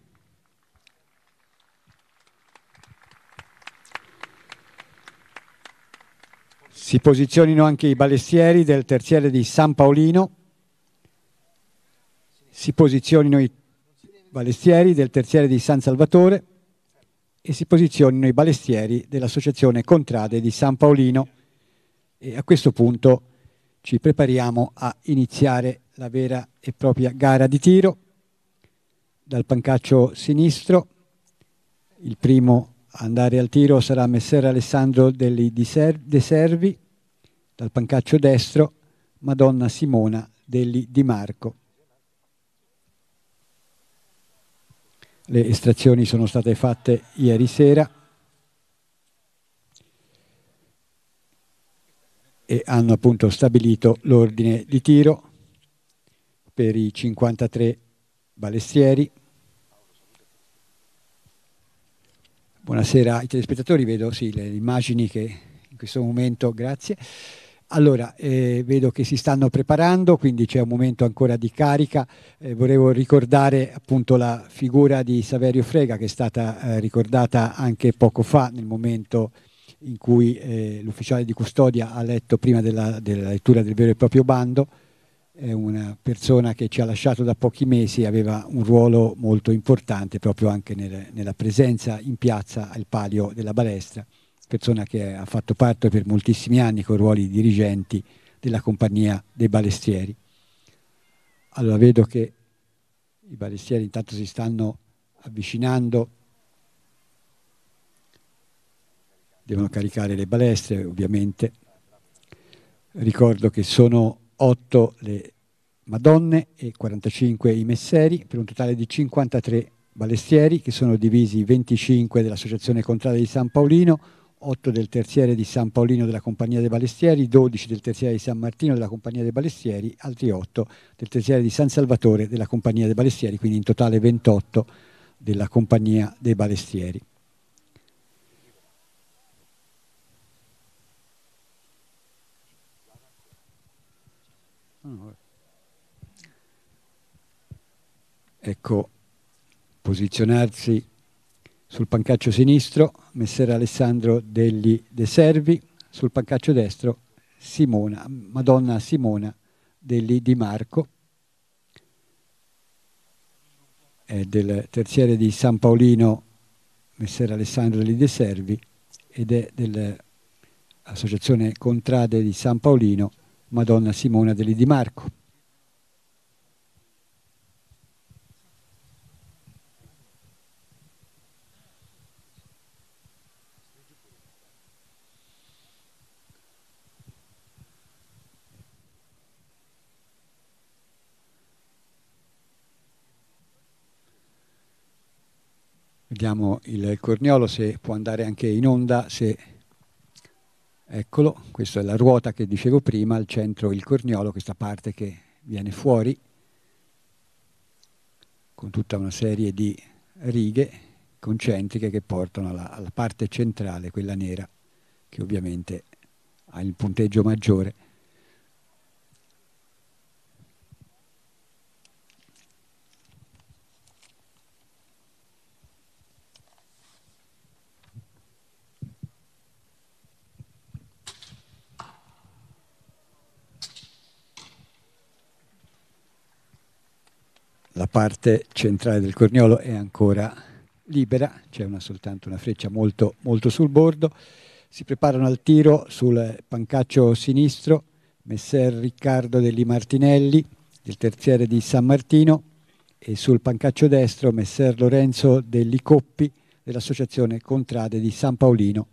Si posizionino anche i balestrieri del terziere di San Paolino. Si posizionino i balestrieri del terziere di San Salvatore e si posizionino i balestrieri dell'Associazione Contrade di San Paolino. E a questo punto ci prepariamo a iniziare la vera e propria gara di tiro. Dal pancaccio sinistro il primo a andare al tiro sarà Messer Alessandro degli De Servi, dal pancaccio destro Madonna Simona degli Di Marco. Le estrazioni sono state fatte ieri sera e hanno appunto stabilito l'ordine di tiro per i cinquantatré balestrieri. Buonasera ai telespettatori, vedo sì, le immagini che in questo momento, grazie. Allora, eh, vedo che si stanno preparando, quindi c'è un momento ancora di carica. Eh, volevo ricordare appunto la figura di Saverio Frega, che è stata eh, ricordata anche poco fa, nel momento in cui eh, l'ufficiale di custodia ha letto prima della, della lettura del vero e proprio bando. È una persona che ci ha lasciato da pochi mesi, aveva un ruolo molto importante proprio anche nel, nella presenza in piazza al palio della balestra, persona che ha fatto parte per moltissimi anni con ruoli di dirigenti della compagnia dei balestrieri. Allora vedo che i balestrieri intanto si stanno avvicinando, devono caricare le balestre ovviamente. Ricordo che sono otto le Madonne e quarantacinque i messeri, per un totale di cinquantatré balestrieri, che sono divisi venticinque dell'Associazione Contrade di San Paolino, otto del terziere di San Paolino della Compagnia dei Balestrieri, dodici del terziere di San Martino della Compagnia dei Balestrieri, altri otto del terziere di San Salvatore della Compagnia dei Balestrieri, quindi in totale ventotto della Compagnia dei Balestrieri. Ecco, posizionarsi sul pancaccio sinistro Messer Alessandro degli De Servi, sul pancaccio destro Simona, Madonna Simona degli Di Marco, è del terziere di San Paolino Messer Alessandro degli De Servi ed è dell'Associazione Contrade di San Paolino Madonna Simona degli Di Marco. Vediamo il corniolo se può andare anche in onda, se... Eccolo, questa è la ruota che dicevo prima, al centro il corniolo, questa parte che viene fuori, con tutta una serie di righe concentriche che portano alla, alla parte centrale, quella nera, che ovviamente ha il punteggio maggiore. La parte centrale del corniolo è ancora libera, c'è una, soltanto una freccia molto, molto sul bordo. Si preparano al tiro sul pancaccio sinistro Messer Riccardo degli Martinelli, del terziere di San Martino, e sul pancaccio destro Messer Lorenzo degli Coppi, dell'Associazione Contrade di San Paolino.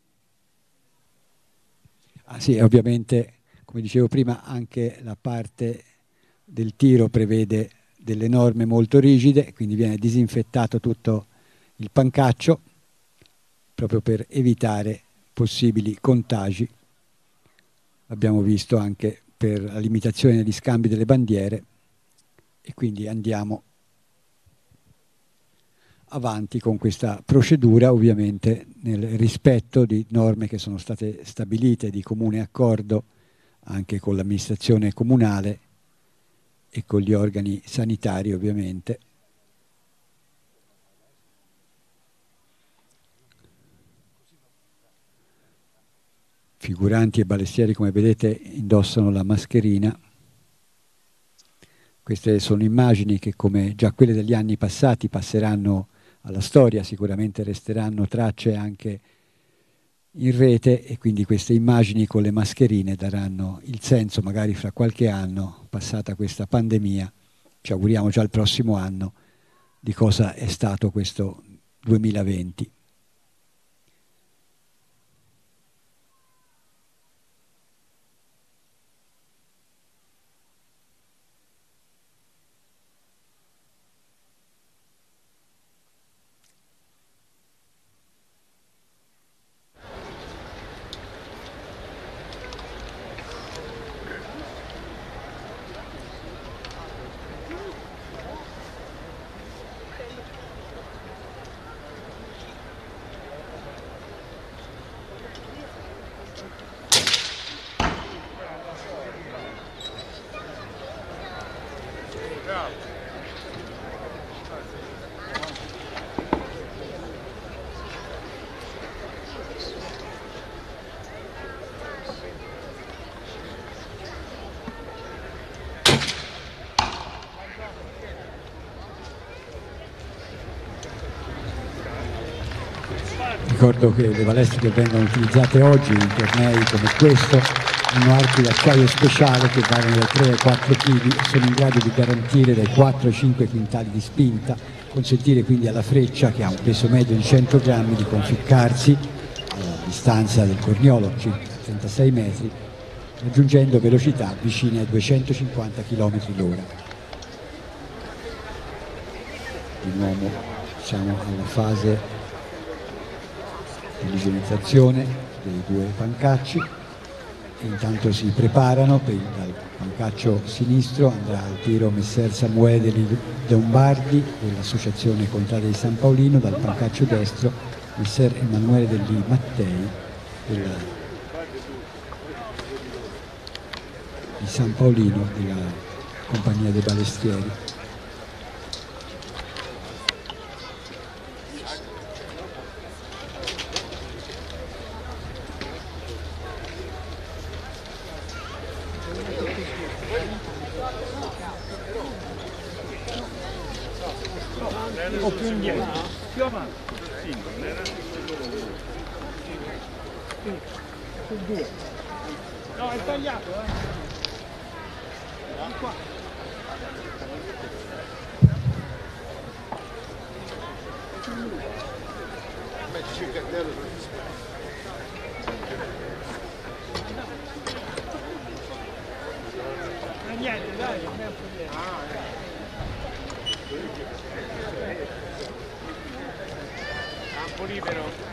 Ah, sì, ovviamente, come dicevo prima, anche la parte del tiro prevede delle norme molto rigide, quindi viene disinfettato tutto il pancaccio proprio per evitare possibili contagi. Abbiamo visto anche per la limitazione degli scambi delle bandiere, e quindi andiamo avanti con questa procedura, ovviamente nel rispetto di norme che sono state stabilite di comune accordo anche con l'amministrazione comunale e con gli organi sanitari, ovviamente. Figuranti e balestieri, come vedete, indossano la mascherina. Queste sono immagini che, come già quelle degli anni passati, passeranno alla storia, sicuramente resteranno tracce anche in rete, e quindi queste immagini con le mascherine daranno il senso, magari fra qualche anno, passata questa pandemia, ci auguriamo già il prossimo anno, di cosa è stato questo duemilaventi. Ricordo che le balestre che vengono utilizzate oggi in tornei come questo hanno archi d'acciaio speciale che variano da tre ai quattro chili e sono in grado di garantire dai quattro ai cinque quintali di spinta, consentire quindi alla freccia, che ha un peso medio di cento grammi, di conficcarsi alla distanza del corniolo, circa trentasei metri, raggiungendo velocità vicine ai duecentocinquanta chilometri l'ora. Di nuovo siamo alla fase di igienizzazione dei due pancacci, e intanto si preparano. Per, dal pancaccio sinistro andrà al tiro Messer Samuele dei Lombardi dell'Associazione Contrada di San Paolino, dal pancaccio destro Messer Emanuele degli Mattei della, di San Paolino, della Compagnia dei Balestieri. O più indietro, più avanti. Sì, non era su due. No, è tagliato, eh. Di qua. Metti il cartello per il niente, dai, non è un problema. Ah, eh. Campo libero.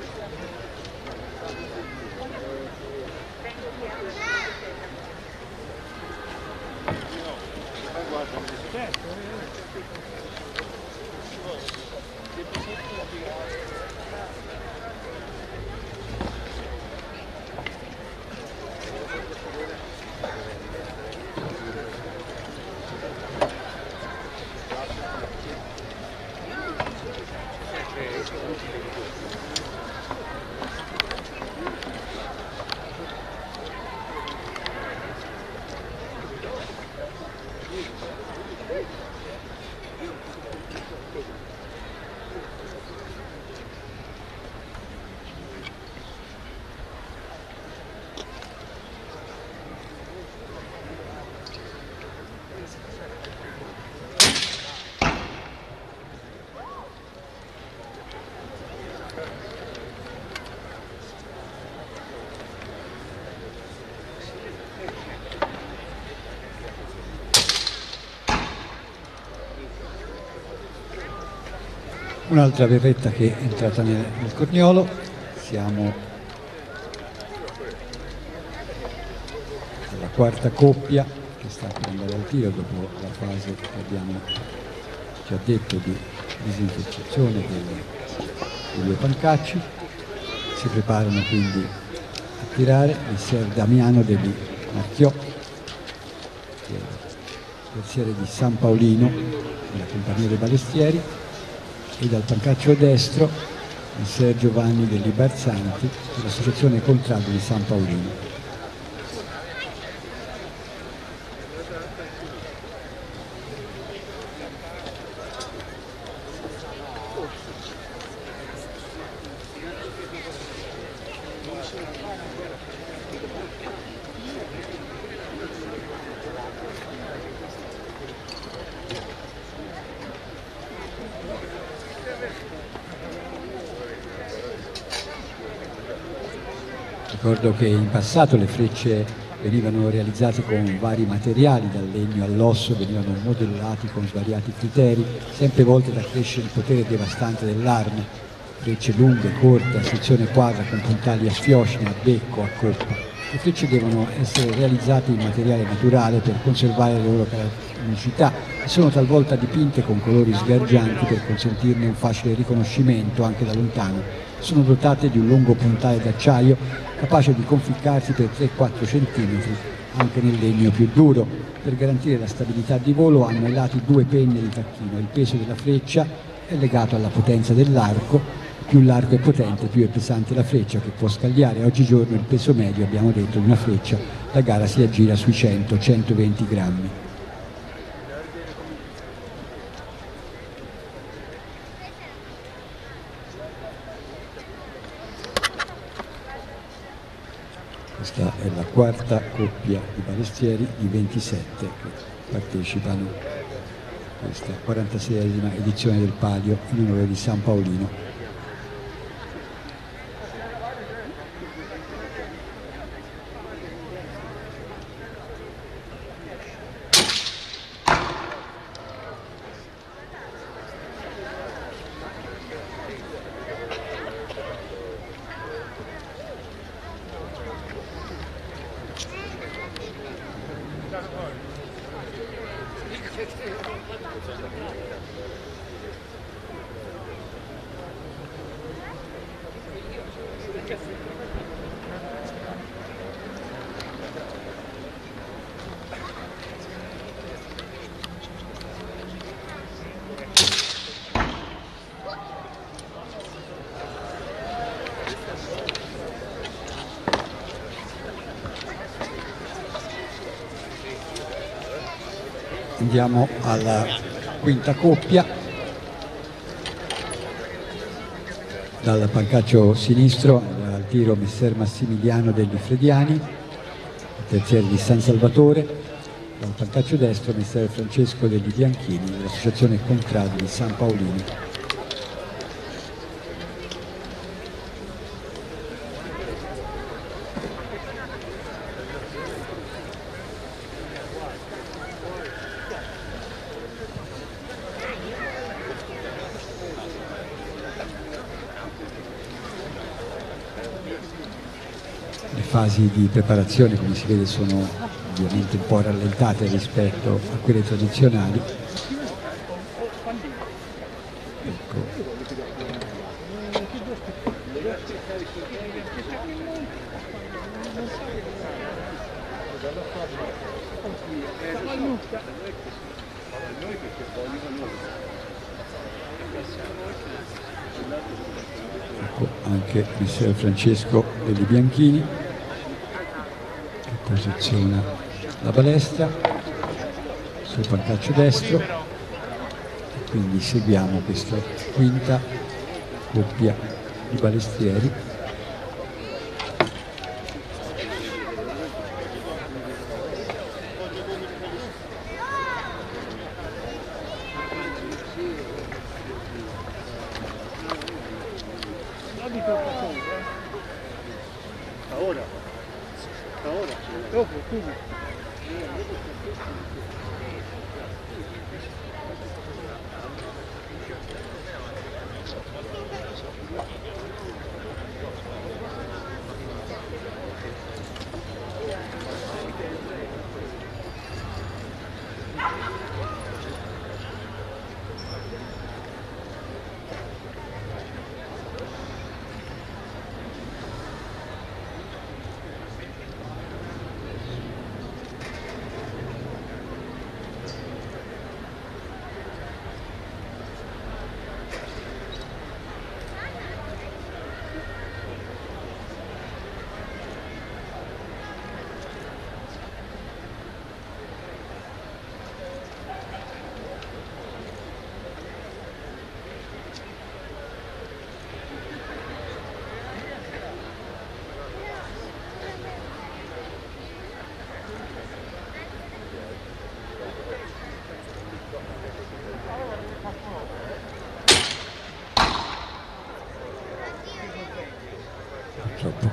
Un'altra berretta che è entrata nel, nel corniolo. Siamo alla quarta coppia che sta per andare al tiro dopo la fase che abbiamo già detto di disinfezione dei, dei due pancacci. Si preparano quindi a tirare il Ser Damiano degli Marchiò, che è il terziere di San Paolino della Compagnia dei Balestieri, e dal pancaccio destro il Ser Giovanni degli Barzanti dell'Associazione Contrada di San Paolino. Ricordo che in passato le frecce venivano realizzate con vari materiali, dal legno all'osso, venivano modellati con svariati criteri, sempre volte ad accrescere il potere devastante dell'arma. Frecce lunghe, corte, a sezione quadra, con puntali a sfiocina, a becco, a coppa. Le frecce devono essere realizzate in materiale naturale per conservare le loro caratteristicità e sono talvolta dipinte con colori sgargianti per consentirne un facile riconoscimento anche da lontano. Sono dotate di un lungo puntale d'acciaio capace di conficcarsi per tre quattro centimetri anche nel legno più duro. Per garantire la stabilità di volo hanno ai lati due penne di tacchino. Il peso della freccia è legato alla potenza dell'arco. Più l'arco è potente, più è pesante la freccia, che può scagliare. Oggigiorno il peso medio, abbiamo detto, di una freccia, la gara si aggira sui cento centoventi grammi. Questa è la quarta coppia di balestieri di ventisette che partecipano a questa quarantaseiesima edizione del Palio in onore di San Paolino. Andiamo alla quinta coppia. Dal pancaccio sinistro al tiro Messer Massimiliano degli Frediani, terziere di San Salvatore. Dal pancaccio destro Messer Francesco degli Bianchini dell'Associazione Contrada di San Paolino. Fasi di preparazione, come si vede, sono ovviamente un po' rallentate rispetto a quelle tradizionali. Ecco. Ecco anche Messer Francesco degli Bianchini, posiziona la balestra sul pancaccio destro, e quindi seguiamo questa quinta coppia di balestrieri.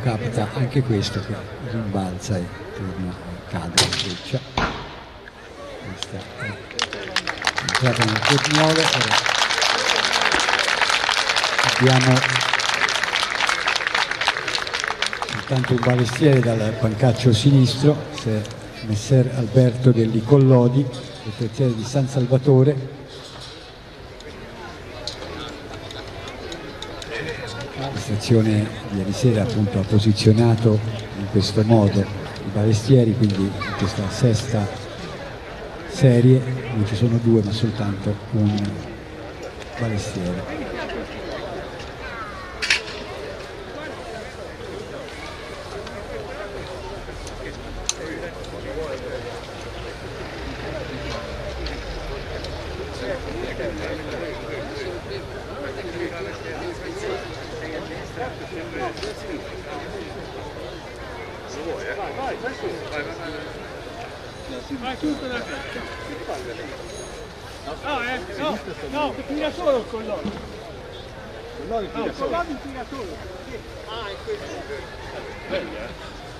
capita anche questo che rimbalza e torna a cadere in freccia. Questa è entrata nel corniolo. Abbiamo intanto un balestiere dal pancaccio sinistro, Messer Alberto Delli Collodi, il terziere di San Salvatore. La stazione di ieri sera appunto ha posizionato in questo modo i balestieri, quindi in questa sesta serie non ci sono due ma soltanto un balestiere. Vai tutto da te. No, eh, no, no, tira solo il collodi. Collodi tira solo. Collodi tira solo. Ah, è questo. Bello, eh.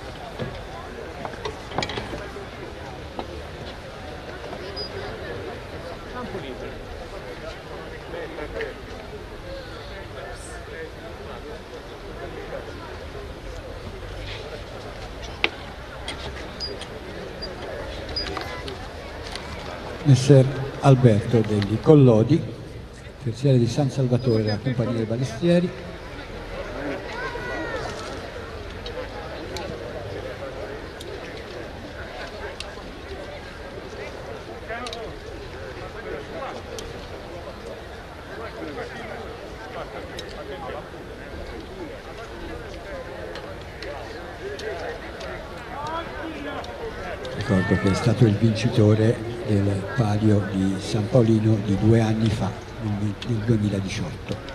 Campo libero. Messer Alberto Delli Collodi, terziere di San Salvatore della compagnia dei balestieri. Ricordo che è stato il vincitore del palio di San Paolino di due anni fa, nel duemiladiciotto.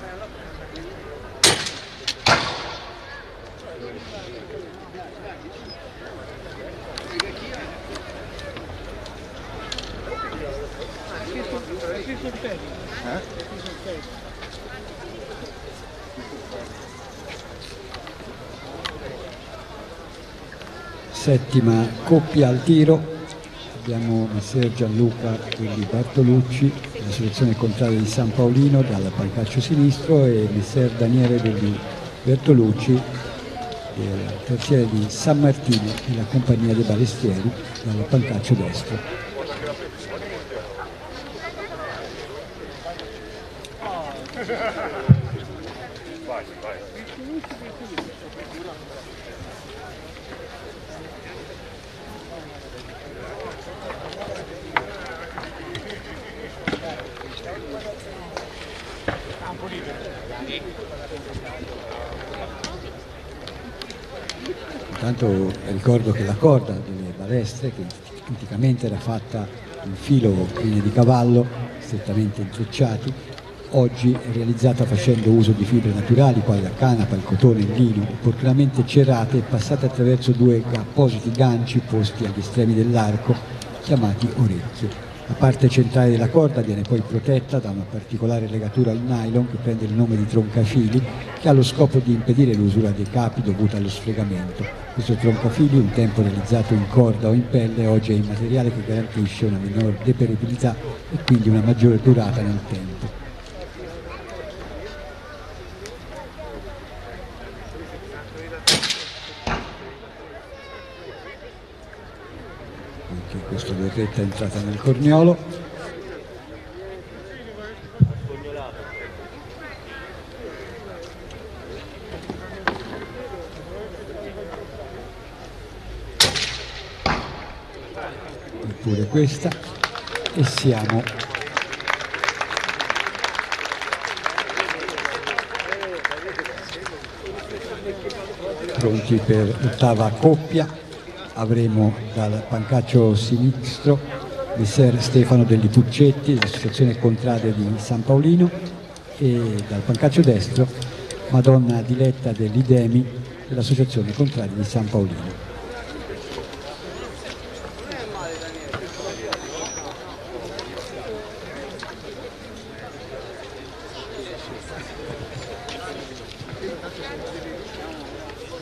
Settima coppia al tiro. Abbiamo Messer Gianluca Delli Bartolucci, la selezione contraria di San Paolino dal pancaccio sinistro, e Messer Daniele Delli Bertolucci, il terziere di San Martino della compagnia dei balestieri dal pancaccio destro. Intanto ricordo che la corda delle balestre, che anticamente era fatta in filo crine di cavallo strettamente intrecciati, oggi è realizzata facendo uso di fibre naturali quali la canapa, il cotone e il lino, opportunamente cerate e passate attraverso due appositi ganci posti agli estremi dell'arco chiamati orecchie. La parte centrale della corda viene poi protetta da una particolare legatura in nylon che prende il nome di troncafili, che ha lo scopo di impedire l'usura dei capi dovuta allo sfregamento. Questo troncafili, un tempo realizzato in corda o in pelle, oggi è il materiale che garantisce una minor deperibilità e quindi una maggiore durata nel tempo. Anche questa berretta è entrata nel corniolo. Pure questa, e siamo pronti per l'ottava coppia. Avremo dal pancaccio sinistro Messer Stefano Delli Puccetti, dell'associazione contraria di San Paolino, e dal pancaccio destro Madonna Diletta dell'Idemi, dell'associazione contraria di San Paolino.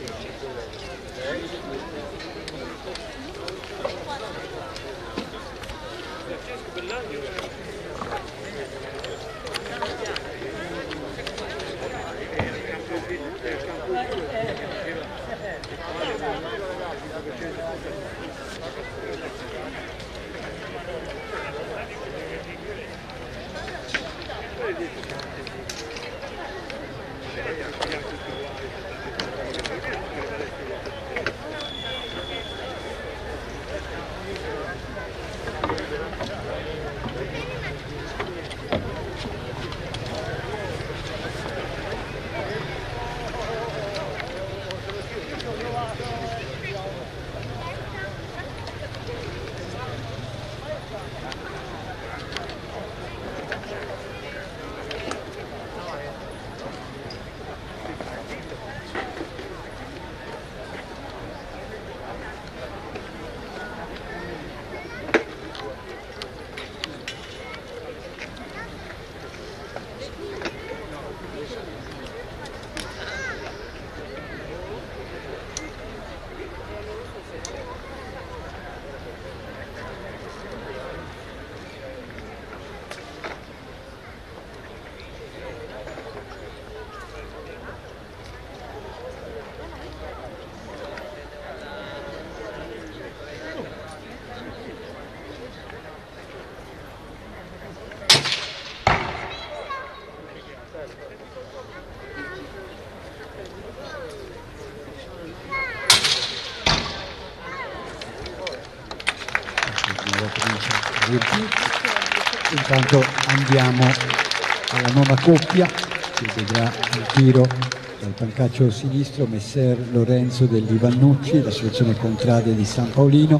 Intanto andiamo alla nona coppia che vedrà il tiro dal pancaccio sinistro Messer Lorenzo degli Vannucci, l'associazione Contrade di San Paolino,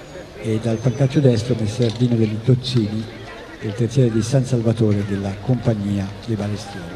e dal pancaccio destro Messer Dino degli Tozzini, del terziere di San Salvatore della Compagnia dei Balestieri.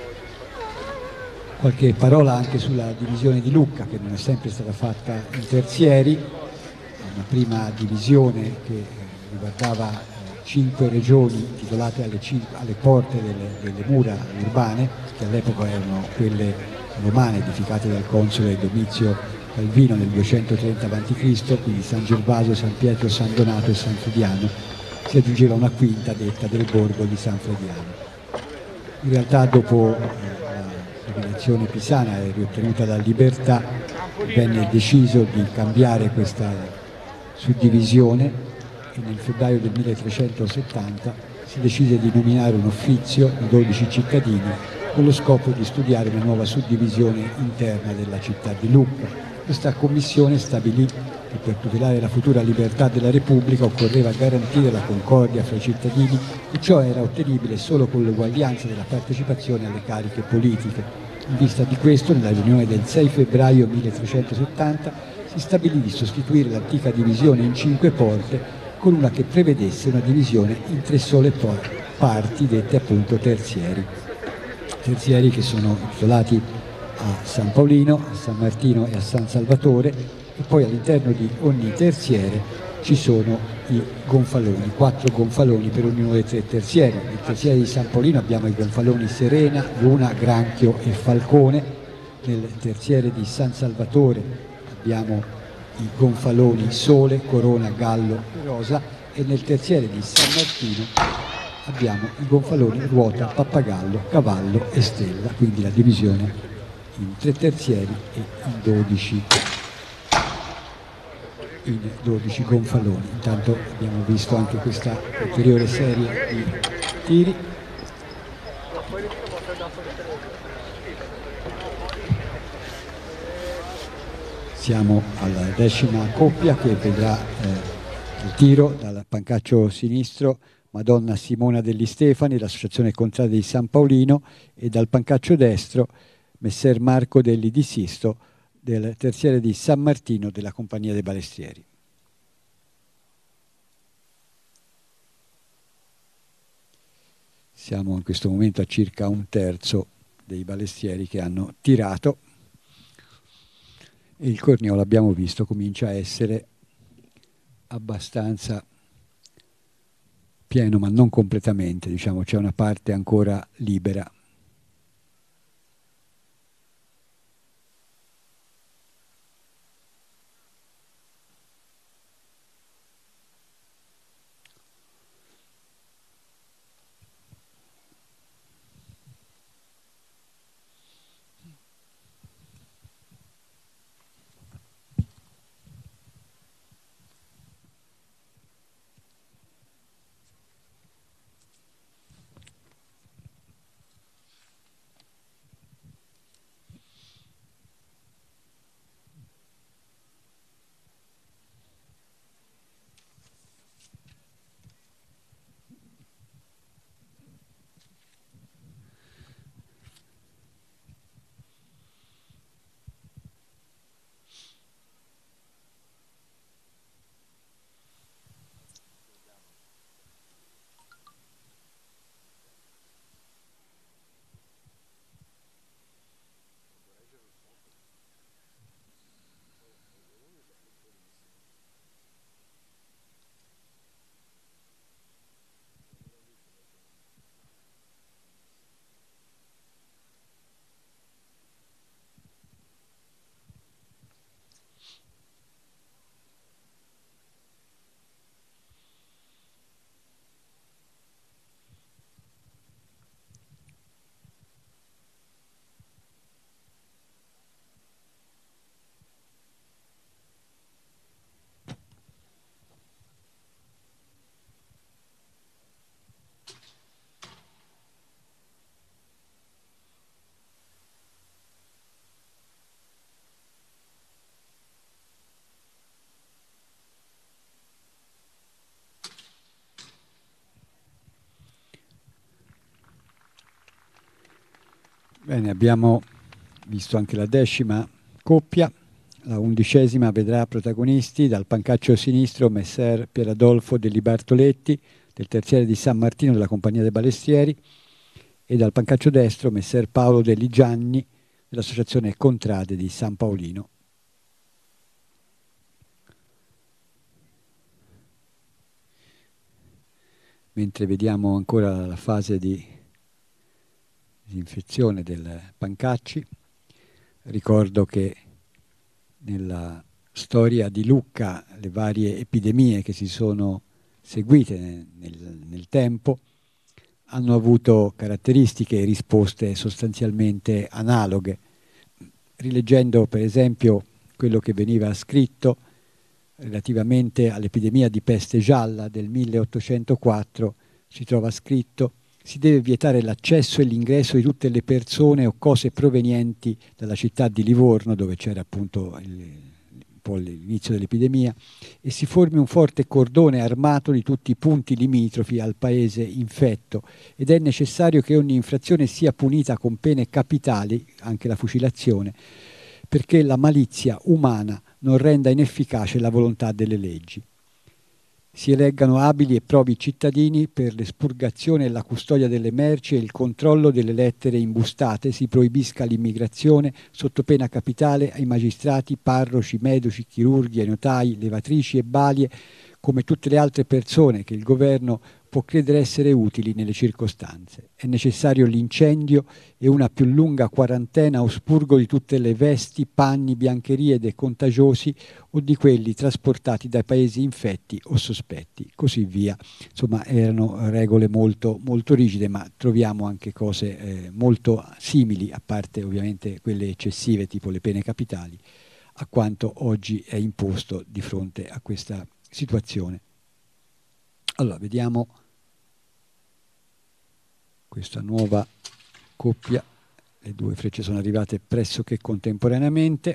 Qualche parola anche sulla divisione di Lucca, che non è sempre stata fatta in terzieri, una prima divisione che riguardava cinque regioni titolate alle, alle porte delle, delle mura urbane, che all'epoca erano quelle romane edificate dal console Domizio Calvino nel duecentotrenta avanti Cristo, quindi San Gervaso, San Pietro, San Donato e San Frediano. Si aggiungeva una quinta detta del borgo di San Frediano. In realtà dopo eh, la dominazione pisana e riottenuta la libertà venne deciso di cambiare questa suddivisione e nel febbraio del milletrecentosettanta si decise di nominare un uffizio di dodici cittadini con lo scopo di studiare una nuova suddivisione interna della città di Lucca. Questa commissione stabilì che per tutelare la futura libertà della Repubblica occorreva garantire la concordia fra i cittadini e ciò era ottenibile solo con l'uguaglianza della partecipazione alle cariche politiche. In vista di questo, nella riunione del sei febbraio milletrecentosettanta si stabilì di sostituire l'antica divisione in cinque porte con una che prevedesse una divisione in tre sole parti, dette appunto terzieri. Terzieri che sono titolati a San Paolino, a San Martino e a San Salvatore, e poi all'interno di ogni terziere ci sono i gonfaloni, quattro gonfaloni per ognuno dei tre terzieri. Nel terziere di San Paolino abbiamo i gonfaloni Serena, Luna, Granchio e Falcone. Nel terziere di San Salvatore abbiamo i gonfaloni Sole, Corona, Gallo e Rosa, e nel terziere di San Martino abbiamo i gonfaloni Ruota, Pappagallo, Cavallo e Stella, quindi la divisione in tre terzieri e in dodici, in dodici gonfaloni. Intanto abbiamo visto anche questa ulteriore serie di tiri. Siamo alla decima coppia che vedrà eh, il tiro dal pancaccio sinistro Madonna Simona degli Stefani, l'associazione Contrade di San Paolino, e dal pancaccio destro Messer Marco degli Di Sisto, del terziere di San Martino della Compagnia dei Balestieri. Siamo in questo momento a circa un terzo dei balestieri che hanno tirato. E il cornio, l'abbiamo visto, comincia a essere abbastanza pieno, ma non completamente, diciamo, c'è una parte ancora libera. Bene, abbiamo visto anche la decima coppia. La undicesima vedrà protagonisti dal pancaccio sinistro Messer Pieradolfo degli Bartoletti, del terziere di San Martino della Compagnia dei Balestieri, e dal pancaccio destro Messer Paolo degli Gianni dell'Associazione Contrade di San Paolino. Mentre vediamo ancora la fase di disinfezione del pancacci, ricordo che nella storia di Lucca le varie epidemie che si sono seguite nel, nel, nel tempo hanno avuto caratteristiche e risposte sostanzialmente analoghe. Rileggendo per esempio quello che veniva scritto relativamente all'epidemia di peste gialla del milleottocentoquattro, si trova scritto: si deve vietare l'accesso e l'ingresso di tutte le persone o cose provenienti dalla città di Livorno, dove c'era appunto il, un po' l'inizio dell'epidemia, e si formi un forte cordone armato di tutti i punti limitrofi al paese infetto, ed è necessario che ogni infrazione sia punita con pene capitali, anche la fucilazione, perché la malizia umana non renda inefficace la volontà delle leggi. Si eleggano abili e probi cittadini per l'espurgazione e la custodia delle merci e il controllo delle lettere imbustate, si proibisca l'immigrazione sotto pena capitale ai magistrati, parroci, medici, chirurghi, ai notai, levatrici e balie, come tutte le altre persone che il governo può credere essere utili nelle circostanze. È necessario l'incendio e una più lunga quarantena o spurgo di tutte le vesti, panni, biancherie dei contagiosi o di quelli trasportati dai paesi infetti o sospetti, così via. Insomma, erano regole molto, molto rigide, ma troviamo anche cose eh, molto simili, a parte ovviamente quelle eccessive, tipo le pene capitali, a quanto oggi è imposto di fronte a questa situazione. Allora, vediamo questa nuova coppia. Le due frecce sono arrivate pressoché contemporaneamente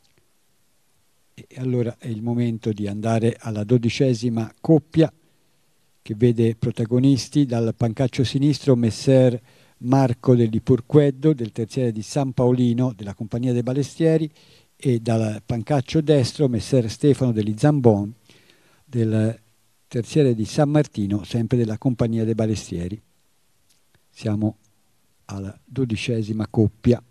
e allora è il momento di andare alla dodicesima coppia, che vede protagonisti dal pancaccio sinistro Messer Marco degli Purqueddo, del terziere di San Paolino della Compagnia dei Balestieri, e dal pancaccio destro Messer Stefano degli Zambon, del terziere di San Martino, sempre della Compagnia dei Balestieri. Siamo alla dodicesima coppia.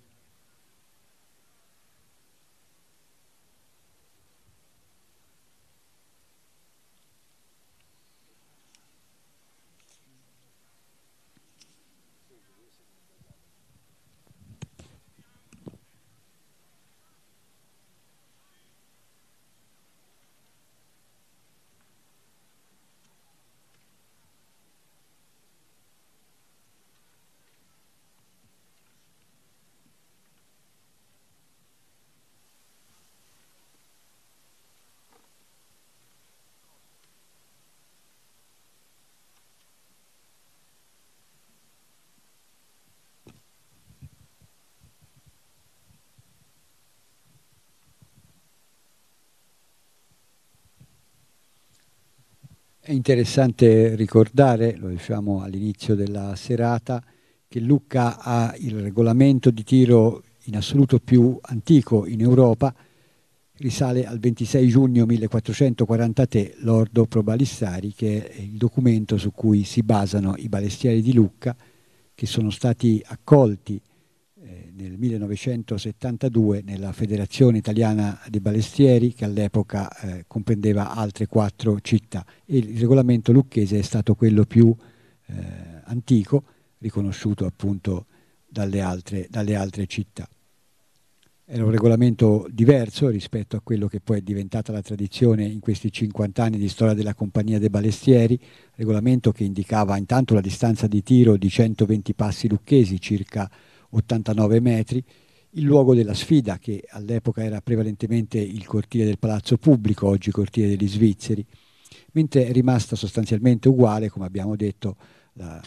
È interessante ricordare, lo diciamo all'inizio della serata, che Lucca ha il regolamento di tiro in assoluto più antico in Europa, risale al ventisei giugno millequattrocentoquarantatré, l'Ordo Pro Balistari, che è il documento su cui si basano i balestieri di Lucca, che sono stati accolti eh, nel millenovecentosettantadue nella Federazione Italiana dei Balestieri, che all'epoca eh, comprendeva altre quattro città, e il regolamento lucchese è stato quello più eh, antico, riconosciuto appunto dalle altre, dalle altre città. Era un regolamento diverso rispetto a quello che poi è diventata la tradizione in questi cinquanta anni di storia della Compagnia dei Balestieri, regolamento che indicava intanto la distanza di tiro di centoventi passi lucchesi, circa ottantanove metri, il luogo della sfida, che all'epoca era prevalentemente il cortile del Palazzo Pubblico, oggi cortile degli Svizzeri, mentre è rimasta sostanzialmente uguale, come abbiamo detto, la,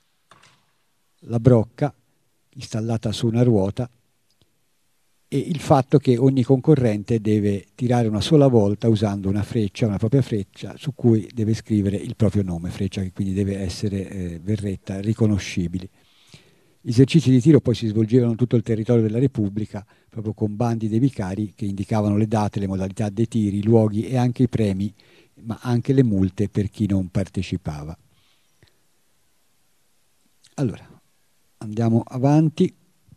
la brocca installata su una ruota, e il fatto che ogni concorrente deve tirare una sola volta usando una freccia, una propria freccia, su cui deve scrivere il proprio nome, freccia che quindi deve essere eh, berretta riconoscibile. Gli esercizi di tiro poi si svolgevano in tutto il territorio della Repubblica, proprio con bandi dei vicari che indicavano le date, le modalità dei tiri, i luoghi e anche i premi, ma anche le multe per chi non partecipava. Allora, andiamo avanti.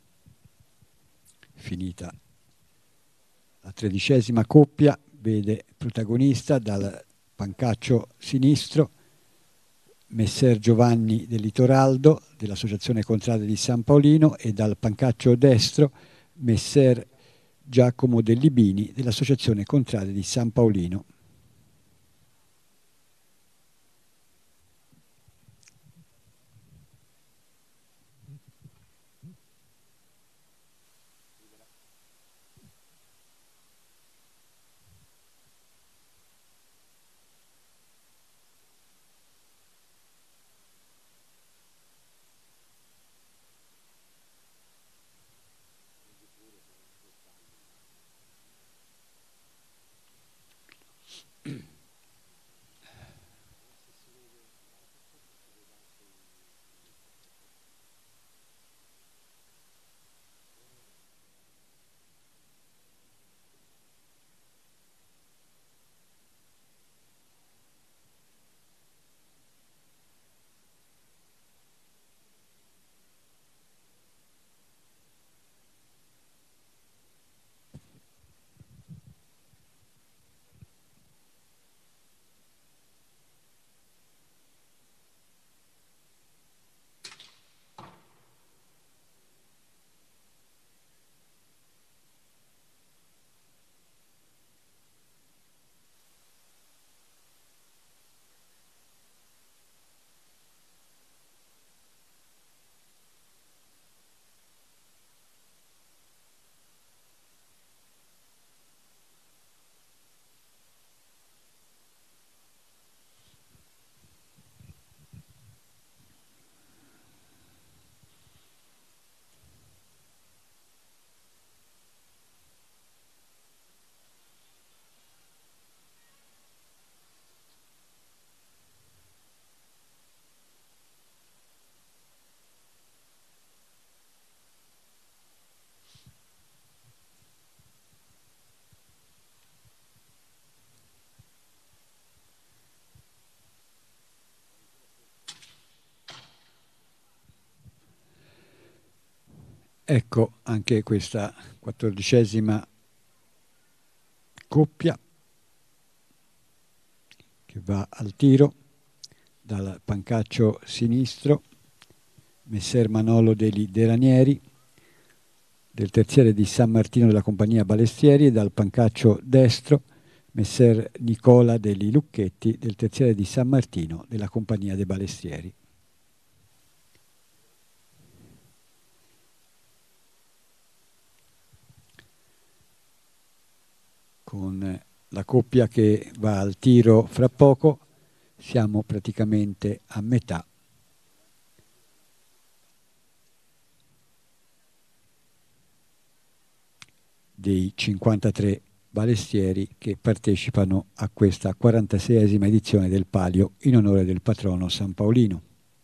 Finita la tredicesima coppia, vede protagonista dal pancaccio sinistro Messer Giovanni del Litoraldo dell'Associazione Contrade di San Paolino e dal pancaccio destro Messer Giacomo del Libini dell'Associazione Contrade di San Paolino. Ecco anche questa quattordicesima coppia che va al tiro dal pancaccio sinistro Messer Manolo degli Deranieri del terziere di San Martino della compagnia Balestieri e dal pancaccio destro Messer Nicola degli Lucchetti del terziere di San Martino della compagnia dei Balestieri. Con la coppia che va al tiro fra poco siamo praticamente a metà dei cinquantatré balestieri che partecipano a questa quarantaseiesima edizione del Palio in onore del patrono San Paolino.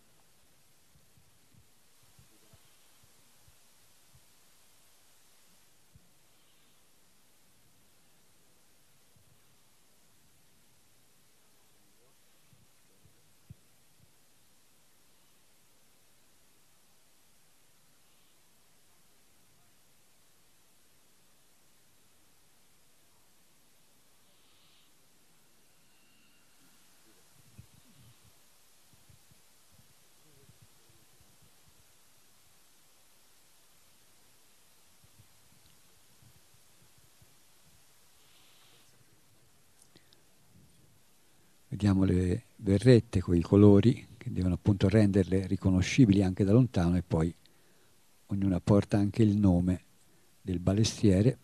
Vediamo le berrette con i colori che devono appunto renderle riconoscibili anche da lontano e poi ognuna porta anche il nome del balestiere.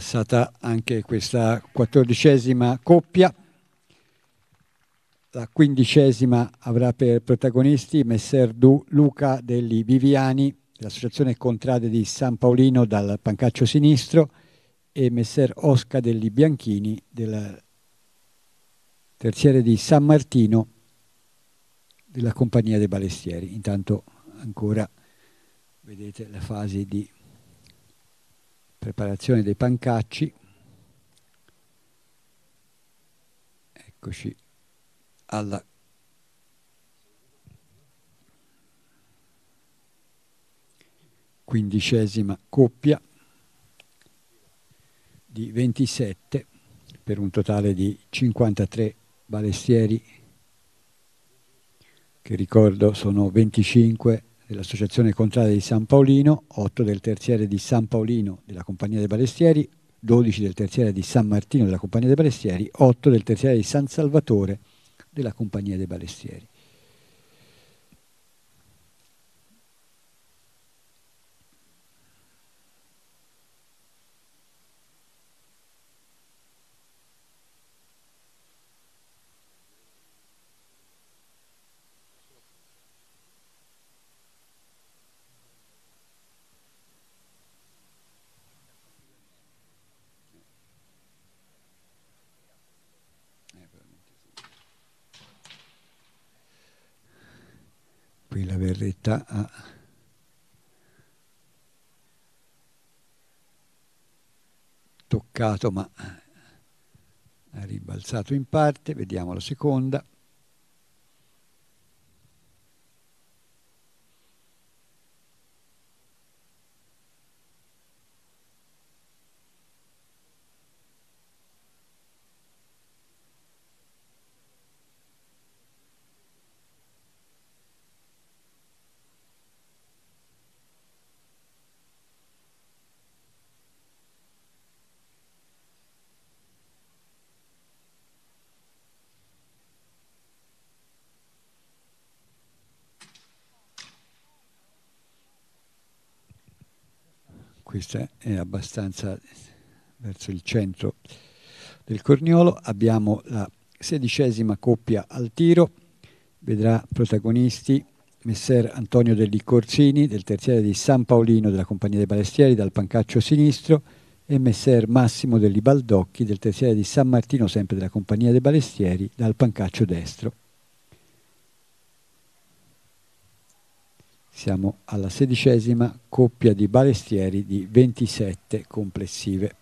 Passata anche questa quattordicesima coppia. La quindicesima avrà per protagonisti Messer Du Luca degli Viviani, dell'Associazione Contrade di San Paolino dal pancaccio sinistro, e Messer Oscar degli Bianchini del terziere di San Martino della Compagnia dei Balestieri. Intanto ancora vedete le fasi di preparazione dei pancacci. Eccoci alla quindicesima coppia di ventisette per un totale di cinquantatré balestieri, che ricordo sono venticinque dell'Associazione Contrada di San Paolino, otto del terziere di San Paolino della Compagnia dei Balestieri, dodici del terziere di San Martino della Compagnia dei Balestieri, otto del terziere di San Salvatore della Compagnia dei Balestieri. Qui la berretta ha toccato, ma ha ribalzato in parte. Vediamo la seconda. Questa è abbastanza verso il centro del corniolo. Abbiamo la sedicesima coppia al tiro, vedrà protagonisti Messer Antonio degli Corsini del terziere di San Paolino della Compagnia dei Balestieri dal pancaccio sinistro e Messer Massimo degli Baldocchi del terziere di San Martino, sempre della Compagnia dei Balestieri, dal pancaccio destro. Siamo alla sedicesima coppia di balestieri di ventisette complessive.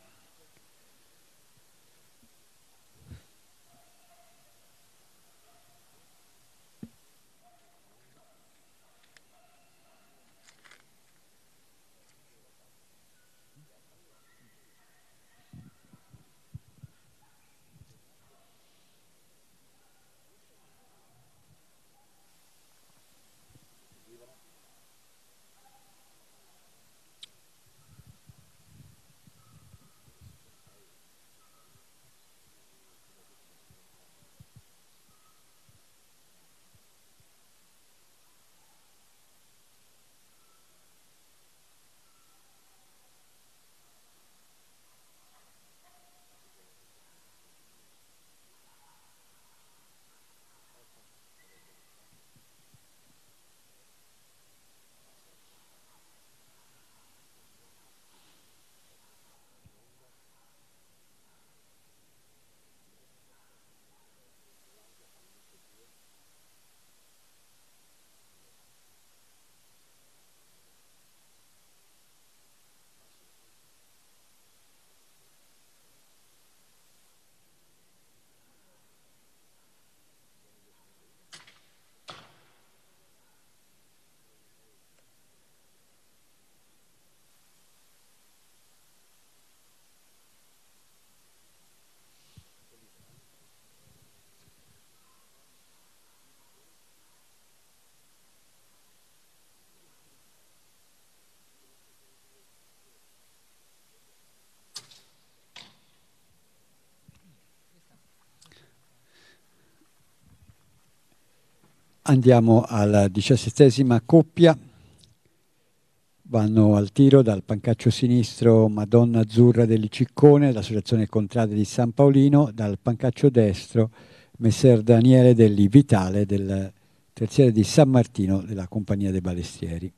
Andiamo alla diciassettesima coppia vanno al tiro dal pancaccio sinistro Madonna Azzurra dell'Iciccone, dell'Associazione Contrade di San Paolino, dal pancaccio destro Messer Daniele Delli Vitale del terziere di San Martino della Compagnia dei Balestieri.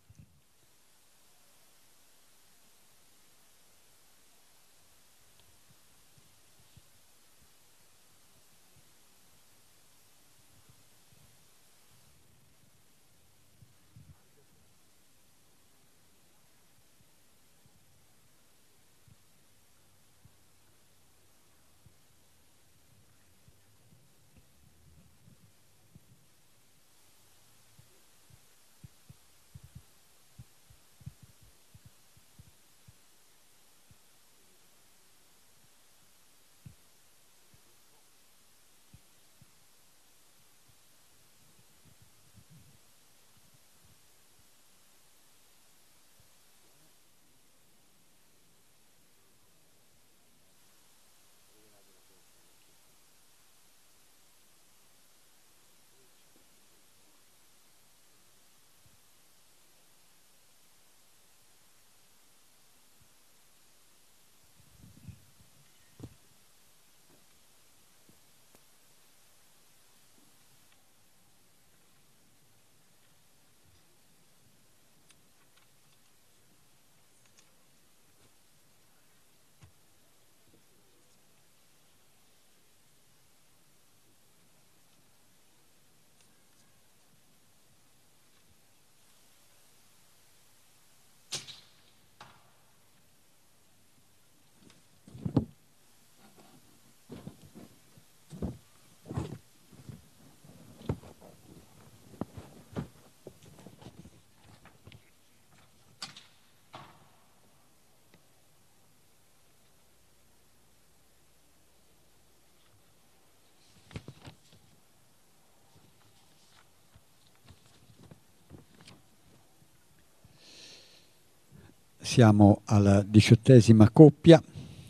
Siamo alla diciottesima coppia,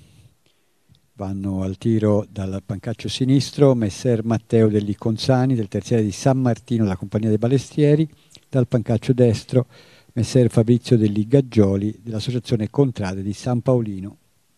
vanno al tiro dal pancaccio sinistro Messer Matteo degli Consani del terziere di San Martino della Compagnia dei Balestieri, dal pancaccio destro Messer Fabrizio degli Gaggioli dell'Associazione Contrade di San Paolino.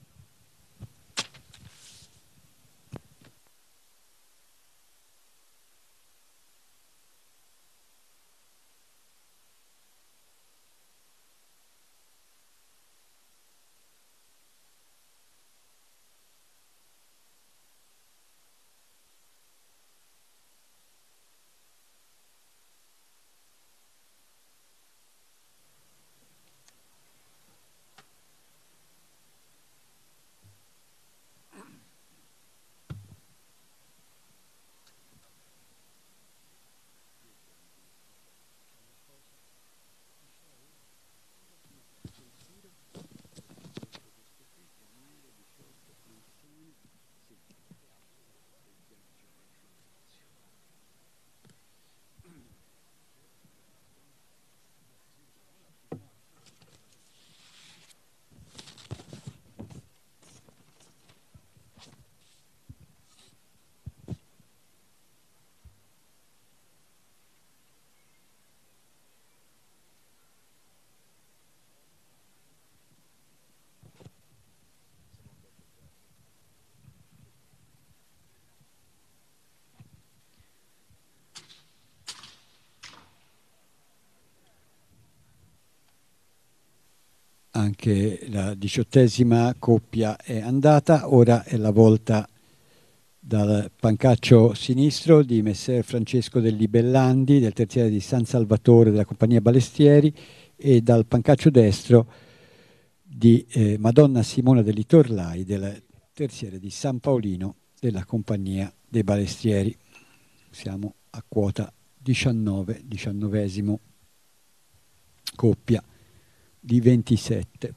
Anche la diciottesima coppia è andata, ora è la volta dal pancaccio sinistro di Messer Francesco degli Bellandi del terziere di San Salvatore della Compagnia Balestieri e dal pancaccio destro di eh, Madonna Simona degli Torlai del terziere di San Paolino della Compagnia dei Balestieri. Siamo a quota diciannove, diciannovesimo coppia di ventisette.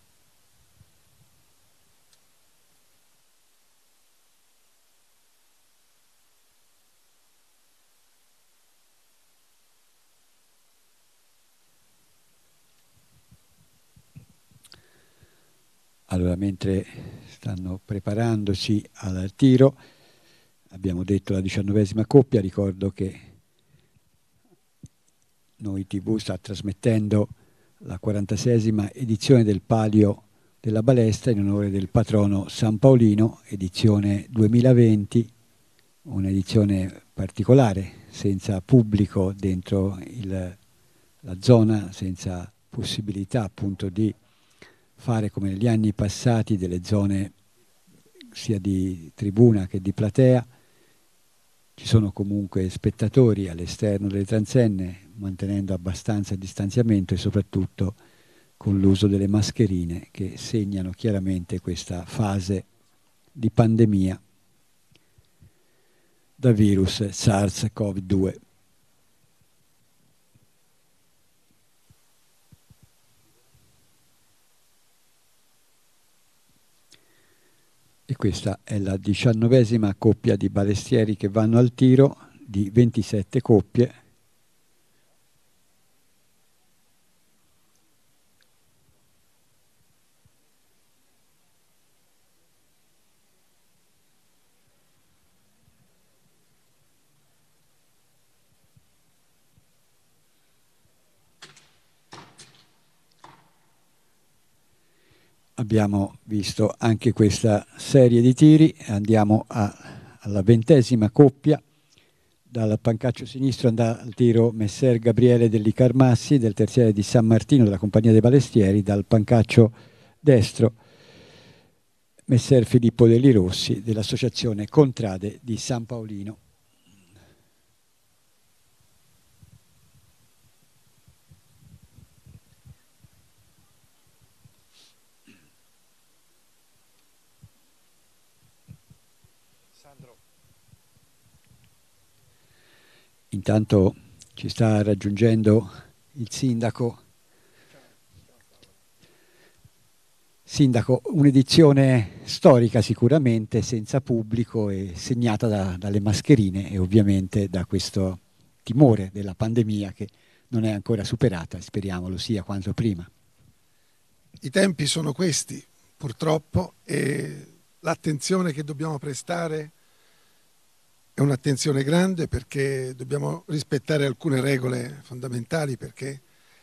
Allora, mentre stanno preparandosi al tiro, abbiamo detto la diciannovesima coppia, ricordo che Noi tivù sta trasmettendo la quarantaseiesima edizione del Palio della Balestra in onore del patrono San Paolino, edizione duemilaventi, un'edizione particolare, senza pubblico dentro il, la zona, senza possibilità appunto di fare come negli anni passati delle zone sia di tribuna che di platea. Ci sono comunque spettatori all'esterno delle transenne, mantenendo abbastanza distanziamento e soprattutto con l'uso delle mascherine che segnano chiaramente questa fase di pandemia da virus SARS-CoV due. E questa è la diciannovesima coppia di balestieri che vanno al tiro, di ventisette coppie. Abbiamo visto anche questa serie di tiri, andiamo a, alla ventesima coppia. Dal pancaccio sinistro andrà al tiro Messer Gabriele Dellicarmassi del terziere di San Martino della Compagnia dei Balestieri, dal pancaccio destro Messer Filippo Deli Rossi dell'Associazione Contrade di San Paolino. Intanto ci sta raggiungendo il sindaco. Sindaco, un'edizione storica sicuramente, senza pubblico e segnata da, dalle mascherine e ovviamente da questo timore della pandemia che non è ancora superata, speriamo lo sia quanto prima. I tempi sono questi, purtroppo, e l'attenzione che dobbiamo prestare è un'attenzione grande, perché dobbiamo rispettare alcune regole fondamentali, perché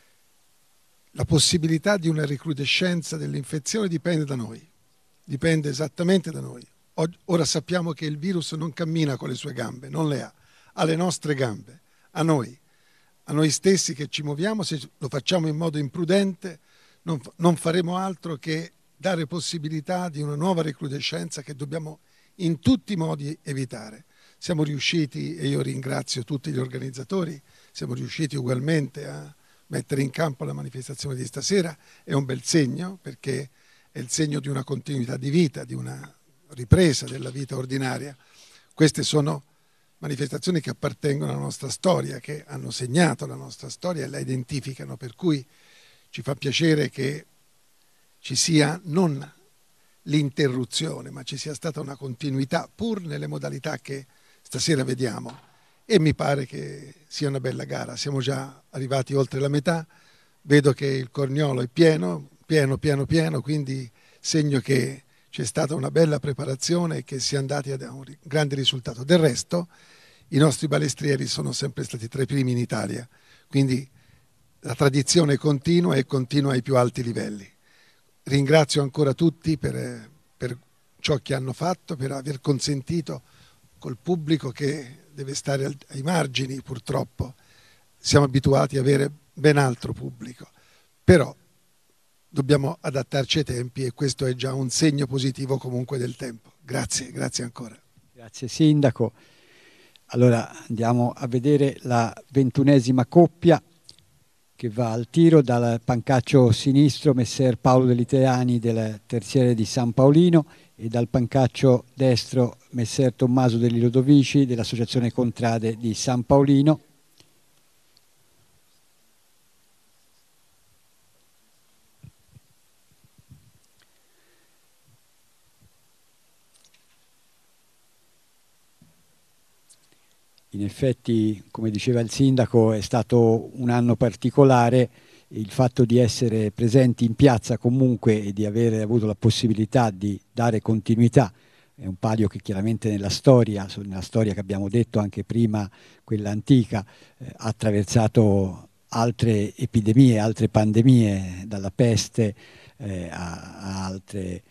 la possibilità di una recrudescenza dell'infezione dipende da noi, dipende esattamente da noi. Ora sappiamo che il virus non cammina con le sue gambe, non le ha, ha le nostre gambe, a noi, a noi stessi che ci muoviamo. Se lo facciamo in modo imprudente non, non faremo altro che dare possibilità di una nuova recrudescenza che dobbiamo in tutti i modi evitare. Siamo riusciti, e io ringrazio tutti gli organizzatori, siamo riusciti ugualmente a mettere in campo la manifestazione di stasera. È un bel segno, perché è il segno di una continuità di vita, di una ripresa della vita ordinaria. Queste sono manifestazioni che appartengono alla nostra storia, che hanno segnato la nostra storia e la identificano, per cui ci fa piacere che ci sia non l'interruzione, ma ci sia stata una continuità, pur nelle modalità che stasera vediamo, e mi pare che sia una bella gara. Siamo già arrivati oltre la metà, vedo che il Corniolo è pieno, pieno, pieno, pieno, quindi segno che c'è stata una bella preparazione e che si è andati a un grande risultato. Del resto, i nostri balestrieri sono sempre stati tra i primi in Italia, quindi la tradizione continua e continua ai più alti livelli. Ringrazio ancora tutti per, per ciò che hanno fatto, per aver consentito, col pubblico che deve stare ai margini, purtroppo siamo abituati ad avere ben altro pubblico, però dobbiamo adattarci ai tempi e questo è già un segno positivo comunque del tempo. Grazie, grazie ancora. Grazie Sindaco. Allora andiamo a vedere la ventunesima coppia che va al tiro. Dal pancaccio sinistro Messer Paolo Deliteani del terziere di San Paolino e dal pancaccio destro Messer Tommaso degli Lodovici dell'Associazione Contrade di San Paolino. In effetti, come diceva il sindaco, è stato un anno particolare. Il fatto di essere presenti in piazza comunque e di aver avuto la possibilità di dare continuità è un palio che chiaramente nella storia, nella storia che abbiamo detto anche prima, quella antica, eh, ha attraversato altre epidemie, altre pandemie, dalla peste eh, a, a altre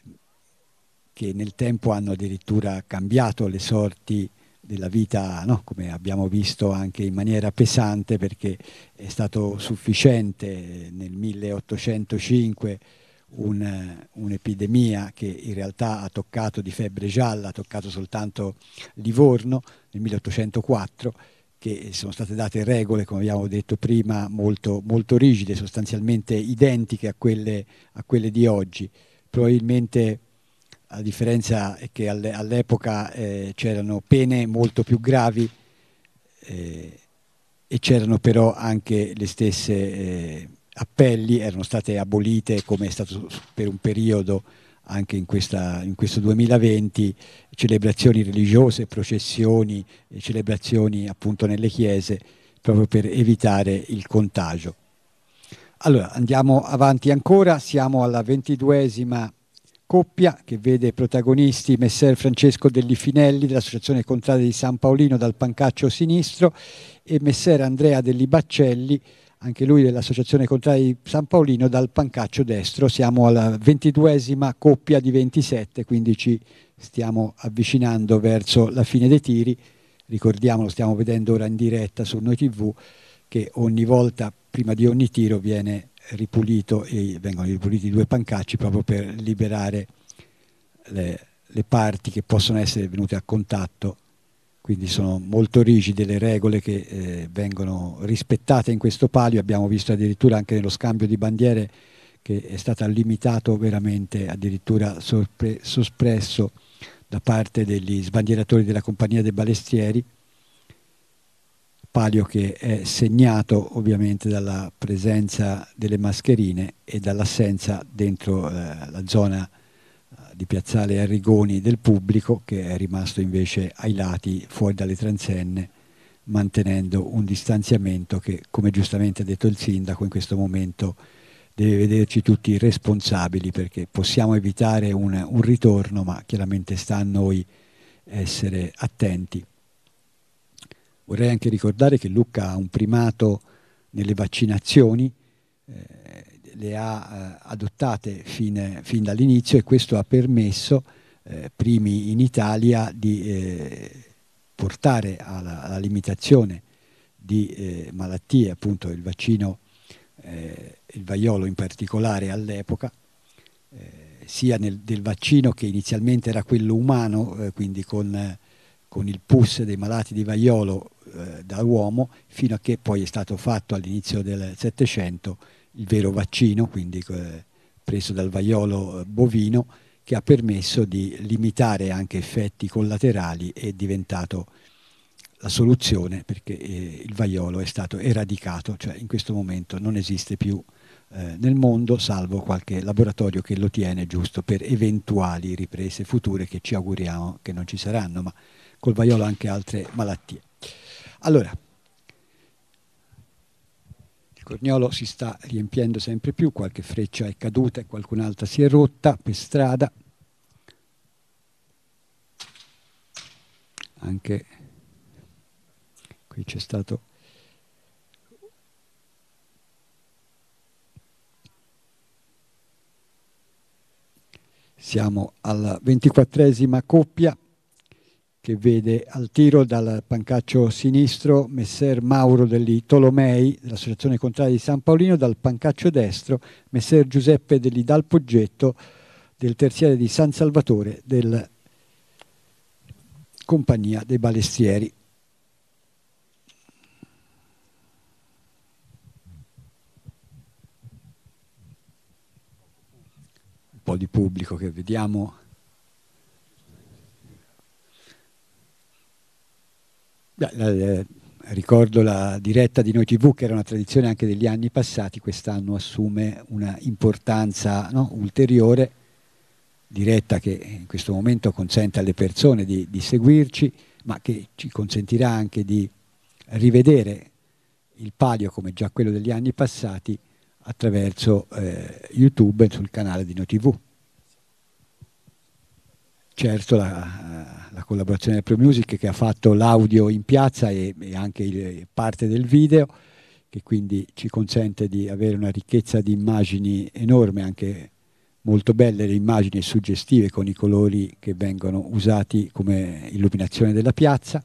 che nel tempo hanno addirittura cambiato le sorti della vita, no? Come abbiamo visto anche in maniera pesante, perché è stato sufficiente nel milleottocentocinque un, un'epidemia che in realtà ha toccato di febbre gialla, ha toccato soltanto Livorno nel milleottocentoquattro, che sono state date regole, come abbiamo detto prima, molto, molto rigide, sostanzialmente identiche a quelle, a quelle di oggi. Probabilmente la differenza è che all'epoca eh, c'erano pene molto più gravi eh, e c'erano però anche le stesse eh, appelli, erano state abolite, come è stato per un periodo anche in, questa, in questo duemilaventi, celebrazioni religiose, processioni, celebrazioni appunto nelle chiese, proprio per evitare il contagio. Allora, andiamo avanti ancora, siamo alla ventiduesima coppia che vede protagonisti Messer Francesco Delli Finelli dell'Associazione Contrada di San Paolino dal pancaccio sinistro e Messer Andrea Delli Baccelli, anche lui dell'Associazione Contrada di San Paolino dal pancaccio destro. Siamo alla ventiduesima coppia di ventisette, quindi ci stiamo avvicinando verso la fine dei tiri. Ricordiamo, lo stiamo vedendo ora in diretta su Noi tivù, che ogni volta, prima di ogni tiro, viene ripulito e vengono ripuliti due pancacci proprio per liberare le, le parti che possono essere venute a contatto. Quindi sono molto rigide le regole che eh, vengono rispettate in questo palio. Abbiamo visto addirittura anche nello scambio di bandiere che è stato limitato veramente, addirittura sorpre- sospresso da parte degli sbandieratori della Compagnia dei Balestrieri, palio che è segnato ovviamente dalla presenza delle mascherine e dall'assenza dentro eh, la zona di Piazzale Arrigoni del pubblico, che è rimasto invece ai lati, fuori dalle transenne, mantenendo un distanziamento che, come giustamente ha detto il sindaco, in questo momento deve vederci tutti responsabili, perché possiamo evitare un, un ritorno, ma chiaramente sta a noi essere attenti. Vorrei anche ricordare che Lucca ha un primato nelle vaccinazioni, eh, le ha eh, adottate fin, fin dall'inizio, e questo ha permesso, eh, primi in Italia, di eh, portare alla, alla limitazione di eh, malattie, appunto il vaccino, eh, il vaiolo in particolare all'epoca, eh, sia nel, del vaccino che inizialmente era quello umano, eh, quindi con... Eh, con il pus dei malati di vaiolo eh, da uomo, fino a che poi è stato fatto all'inizio del Settecento il vero vaccino, quindi eh, preso dal vaiolo bovino, che ha permesso di limitare anche effetti collaterali e è diventato la soluzione, perché eh, il vaiolo è stato eradicato, cioè in questo momento non esiste più eh, nel mondo, salvo qualche laboratorio che lo tiene giusto per eventuali riprese future che ci auguriamo che non ci saranno, ma col vaiolo anche altre malattie. Allora, il Corniolo si sta riempiendo sempre più, qualche freccia è caduta e qualcun'altra si è rotta per strada. Anche qui c'è stato siamo alla ventiquattresima coppia che vede al tiro dal pancaccio sinistro Messer Mauro degli Tolomei dell'Associazione Contrada di San Paolino, dal pancaccio destro Messer Giuseppe degli Dal Poggetto del terziere di San Salvatore della Compagnia dei Balestrieri. Un po' di pubblico che vediamo. Beh, eh, ricordo la diretta di Noi tivù, che era una tradizione anche degli anni passati, quest'anno assume una importanza, no, ulteriore, diretta che in questo momento consente alle persone di, di seguirci, ma che ci consentirà anche di rivedere il palio, come già quello degli anni passati, attraverso eh, YouTube sul canale di Noi tivù. Certo, la, la collaborazione del Pro Music, che ha fatto l'audio in piazza e, e anche il, parte del video, che quindi ci consente di avere una ricchezza di immagini enorme, anche molto belle le immagini suggestive con i colori che vengono usati come illuminazione della piazza.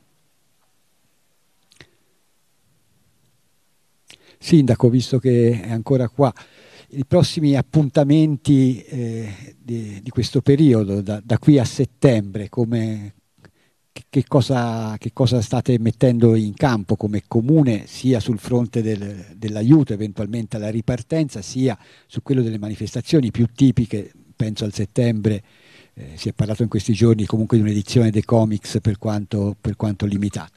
Sindaco, visto che è ancora qua, i prossimi appuntamenti eh, di, di questo periodo, da, da qui a settembre, come, che, che, cosa, che cosa state mettendo in campo come comune, sia sul fronte del, dell'aiuto eventualmente alla ripartenza, sia su quello delle manifestazioni più tipiche? Penso al settembre, eh, si è parlato in questi giorni comunque di un'edizione dei comics per quanto, per quanto limitata.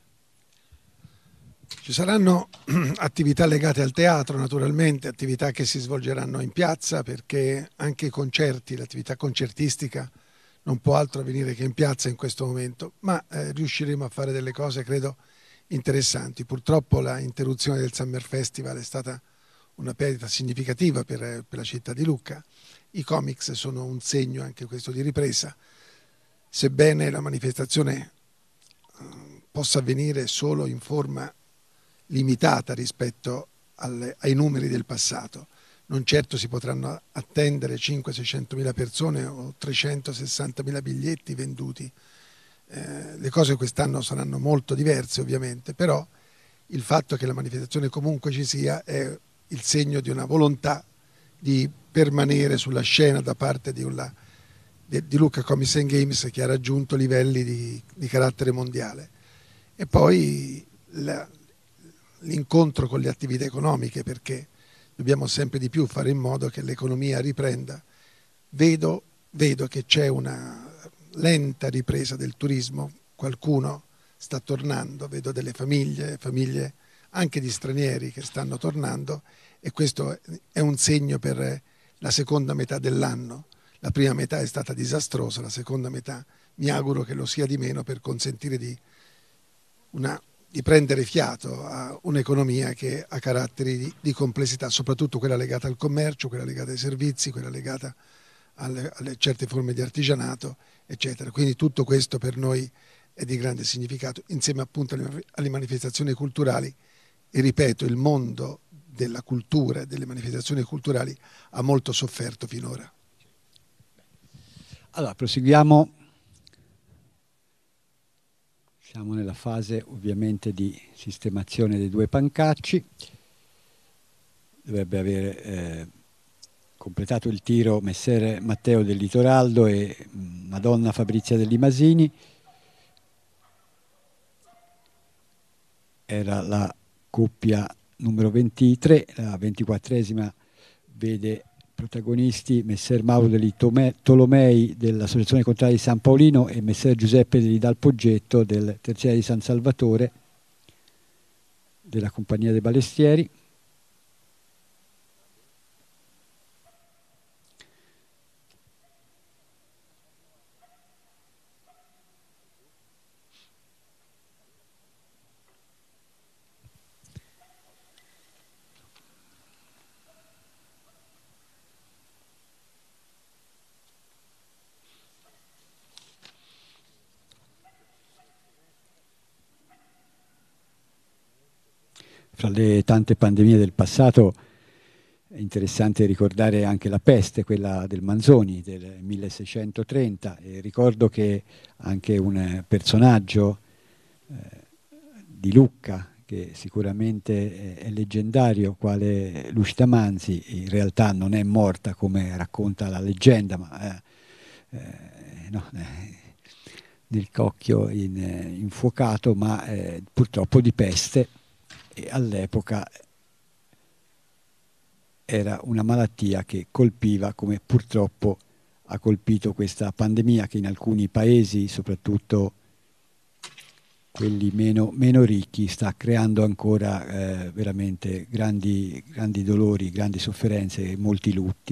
Ci saranno attività legate al teatro, naturalmente, attività che si svolgeranno in piazza, perché anche i concerti, l'attività concertistica non può altro avvenire che in piazza in questo momento, ma eh, riusciremo a fare delle cose, credo, interessanti. Purtroppo la interruzione del Summer Festival è stata una perdita significativa per, per la città di Lucca. I comics sono un segno anche questo di ripresa, sebbene la manifestazione eh, possa avvenire solo in forma limitata rispetto alle, ai numeri del passato. Non certo si potranno attendere cinquecento-seicentomila persone o trecentosessantamila biglietti venduti. Eh, le cose quest'anno saranno molto diverse ovviamente, però il fatto che la manifestazione comunque ci sia è il segno di una volontà di permanere sulla scena da parte di, una, di, di Lucca Comics and Games, che ha raggiunto livelli di, di carattere mondiale. E poi la, l'incontro con le attività economiche, perché dobbiamo sempre di più fare in modo che l'economia riprenda. Vedo, vedo che c'è una lenta ripresa del turismo, qualcuno sta tornando, vedo delle famiglie, famiglie anche di stranieri che stanno tornando, e questo è un segno per la seconda metà dell'anno. La prima metà è stata disastrosa, la seconda metà mi auguro che lo sia di meno, per consentire di una di prendere fiato a un'economia che ha caratteri di, di complessità, soprattutto quella legata al commercio, quella legata ai servizi, quella legata alle, alle certe forme di artigianato, eccetera. Quindi tutto questo per noi è di grande significato, insieme appunto alle, alle manifestazioni culturali. E ripeto, il mondo della cultura e delle manifestazioni culturali ha molto sofferto finora. Allora, proseguiamo. Siamo nella fase ovviamente di sistemazione dei due pancacci. Dovrebbe aver eh, completato il tiro Messer Matteo del Litoraldo e Madonna Fabrizia degli Masini. Era la coppia numero ventitré, la ventiquattresima vede protagonisti Messer Mauro degli Tolomei dell'Associazione Contraria di San Paolino e Messer Giuseppe degli Dal Poggetto del Terziario di San Salvatore della Compagnia dei Balestieri. Fra le tante pandemie del passato è interessante ricordare anche la peste, quella del Manzoni del milleseicentotrenta, e ricordo che anche un personaggio eh, di Lucca, che sicuramente è, è leggendario, quale Lucida Manzi, in realtà non è morta come racconta la leggenda, ma eh, eh, no, eh, nel cocchio in, eh, infuocato, ma eh, purtroppo di peste. E all'epoca era una malattia che colpiva, come purtroppo ha colpito questa pandemia, che in alcuni paesi, soprattutto quelli meno, meno ricchi, sta creando ancora eh, veramente grandi, grandi dolori, grandi sofferenze e molti lutti.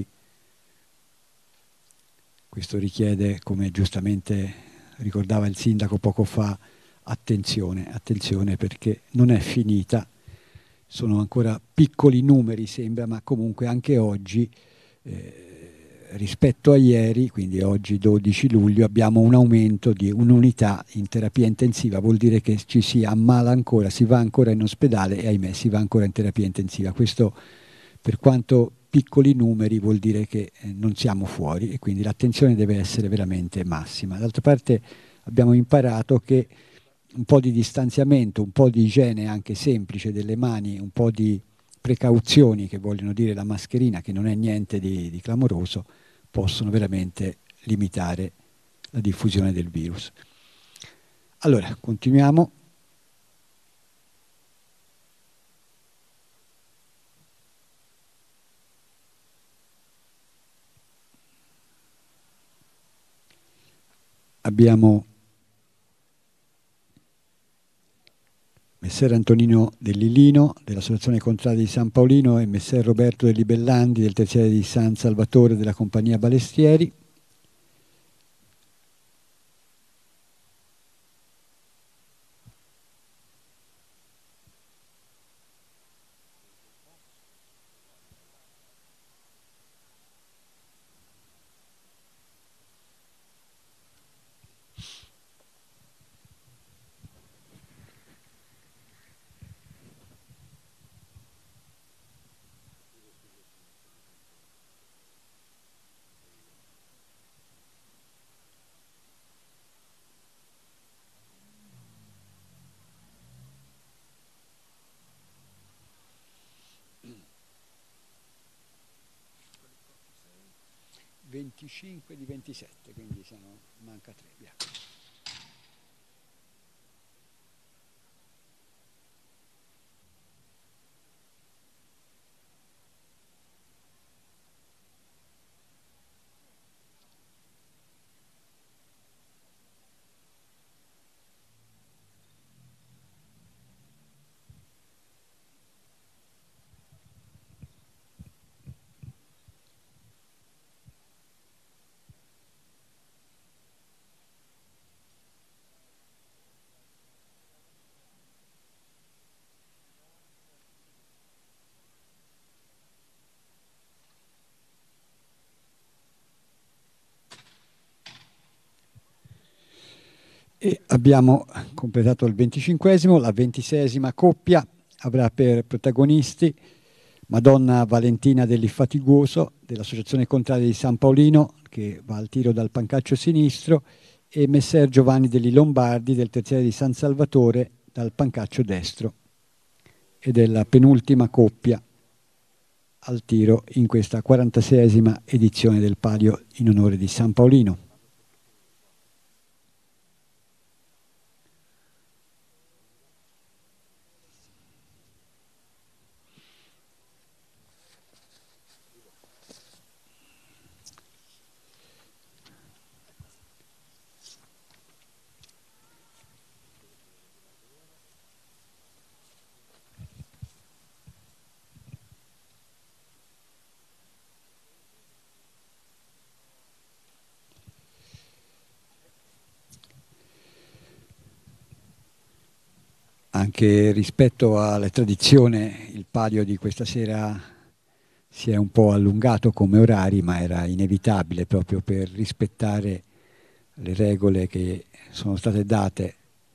Questo richiede, come giustamente ricordava il sindaco poco fa, attenzione, attenzione, perché non è finita. Sono ancora piccoli numeri, sembra, ma comunque anche oggi eh, rispetto a ieri, quindi oggi dodici luglio, abbiamo un aumento di un'unità in terapia intensiva, vuol dire che ci si ammala ancora, si va ancora in ospedale e ahimè si va ancora in terapia intensiva. Questo, per quanto piccoli numeri, vuol dire che eh, non siamo fuori e quindi l'attenzione deve essere veramente massima. D'altra parte abbiamo imparato che un po' di distanziamento, un po' di igiene anche semplice delle mani, un po' di precauzioni che vogliono dire la mascherina, che non è niente di, di clamoroso, possono veramente limitare la diffusione del virus. Allora, continuiamo. Abbiamo Messer Antonino Dell'Ilino dell'Associazione Contrada di San Paolino e Messer Roberto Degli Bellandi del Terziario di San Salvatore della Compagnia Balestieri. venticinque di ventisette, quindi sono, manca tre, via. E abbiamo completato il venticinquesimo, la ventiseiesima coppia avrà per protagonisti Madonna Valentina dell'Iffatigoso dell'Associazione Contrada di San Paolino, che va al tiro dal pancaccio sinistro, e Messer Giovanni degli Lombardi del Terziario di San Salvatore dal pancaccio destro. Ed è la penultima coppia al tiro in questa quarantaseiesima edizione del Palio in onore di San Paolino. Anche rispetto alla tradizione, il palio di questa sera si è un po' allungato come orari, ma era inevitabile proprio per rispettare le regole che sono state date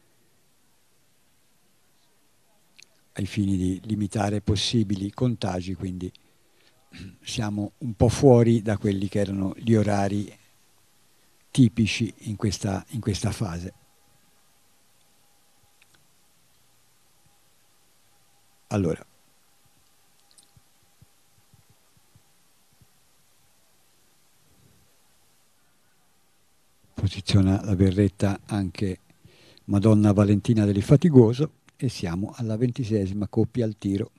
ai fini di limitare possibili contagi, quindi siamo un po' fuori da quelli che erano gli orari tipici in questa, in questa fase. Allora, posiziona la berretta anche Madonna Valentina dell'Iffatigoso e siamo alla ventiseiesima coppia al tiro.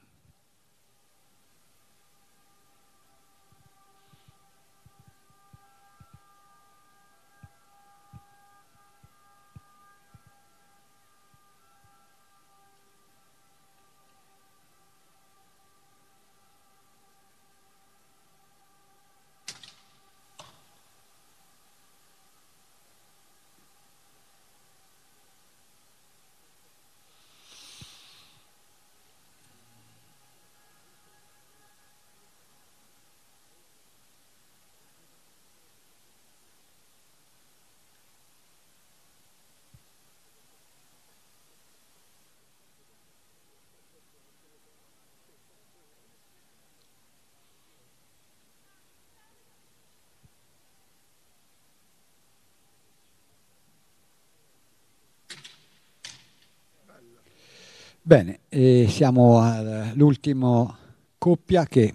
Bene, eh, siamo all'ultima coppia che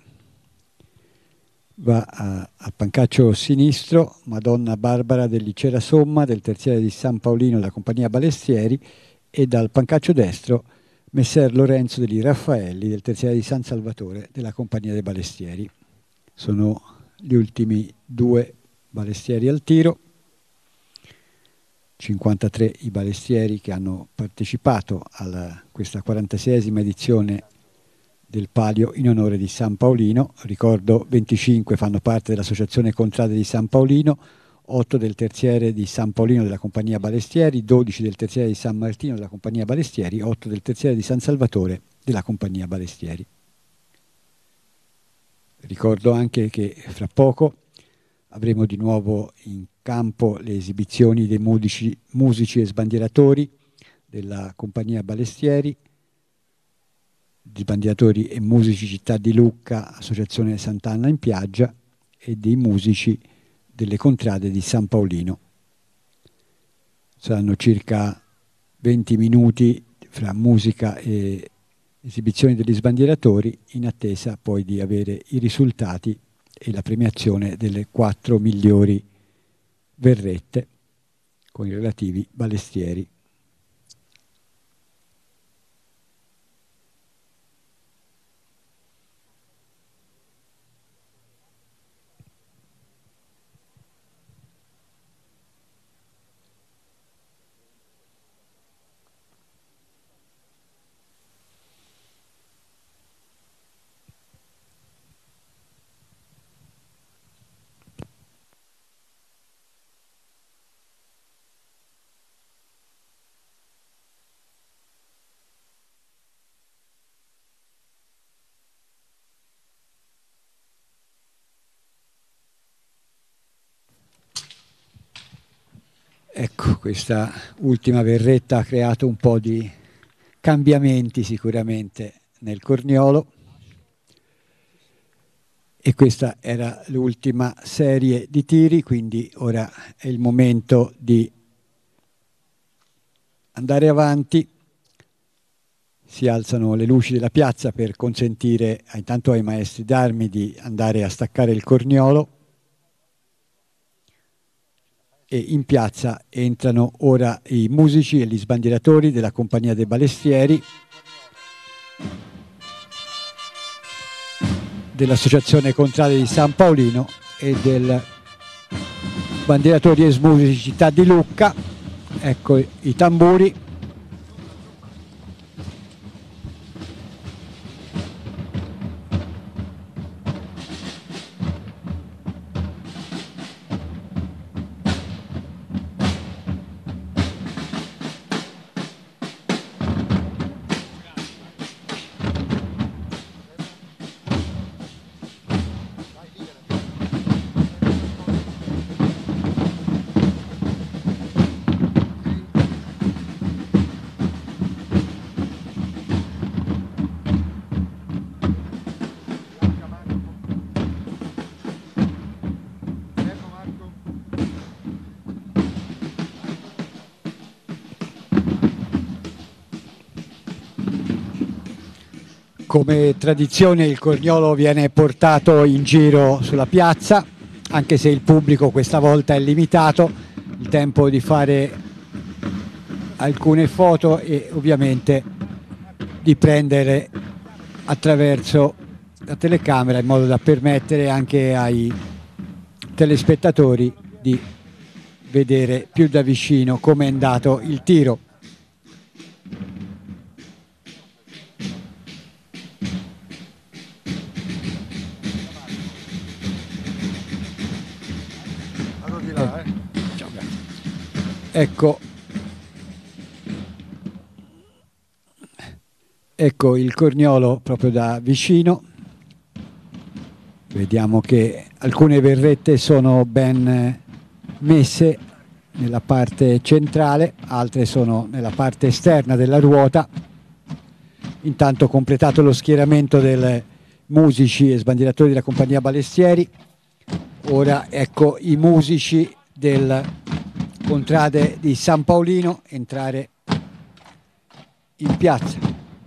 va a, al pancaccio sinistro, Madonna Barbara del Licera Somma del terziario di San Paolino della compagnia Balestieri, e dal pancaccio destro Messer Lorenzo degli Raffaelli del terziario di San Salvatore della compagnia dei Balestieri. Sono gli ultimi due balestieri al tiro, cinquantatré i balestieri che hanno partecipato a questa quarantaseiesima edizione del Palio in onore di San Paolino. Ricordo, venticinque fanno parte dell'Associazione Contrade di San Paolino, otto del terziere di San Paolino della compagnia Balestieri, dodici del terziere di San Martino della compagnia Balestieri, otto del terziere di San Salvatore della compagnia Balestieri. Ricordo anche che fra poco avremo di nuovo in campo le esibizioni dei musici, musici e sbandieratori della compagnia Balestieri, di sbandieratori e musici Città di Lucca, Associazione Sant'Anna in Piaggia, e dei musici delle contrade di San Paolino. Saranno circa venti minuti fra musica e esibizioni degli sbandieratori, in attesa poi di avere i risultati e la premiazione delle quattro migliori verrette con i relativi balestieri. Ecco, questa ultima verretta ha creato un po' di cambiamenti sicuramente nel corniolo, e questa era l'ultima serie di tiri, quindi ora è il momento di andare avanti. Si alzano le luci della piazza per consentire intanto ai maestri d'armi di andare a staccare il corniolo, e in piazza entrano ora i musici e gli sbandieratori della compagnia dei Balestieri, dell'Associazione Contrade di San Paolino e del Bandieratori e Musici Città di Lucca. Ecco i tamburi. Come tradizione il corniolo viene portato in giro sulla piazza, anche se il pubblico questa volta è limitato, il tempo di fare alcune foto e ovviamente di prendere attraverso la telecamera, in modo da permettere anche ai telespettatori di vedere più da vicino come è andato il tiro. Ecco, ecco il corniolo proprio da vicino. Vediamo che alcune verrette sono ben messe nella parte centrale, altre sono nella parte esterna della ruota. Intanto, completato lo schieramento dei musici e sbandieratori della compagnia Balestieri, ora ecco i musici del Contrade di San Paolino entrare in piazza.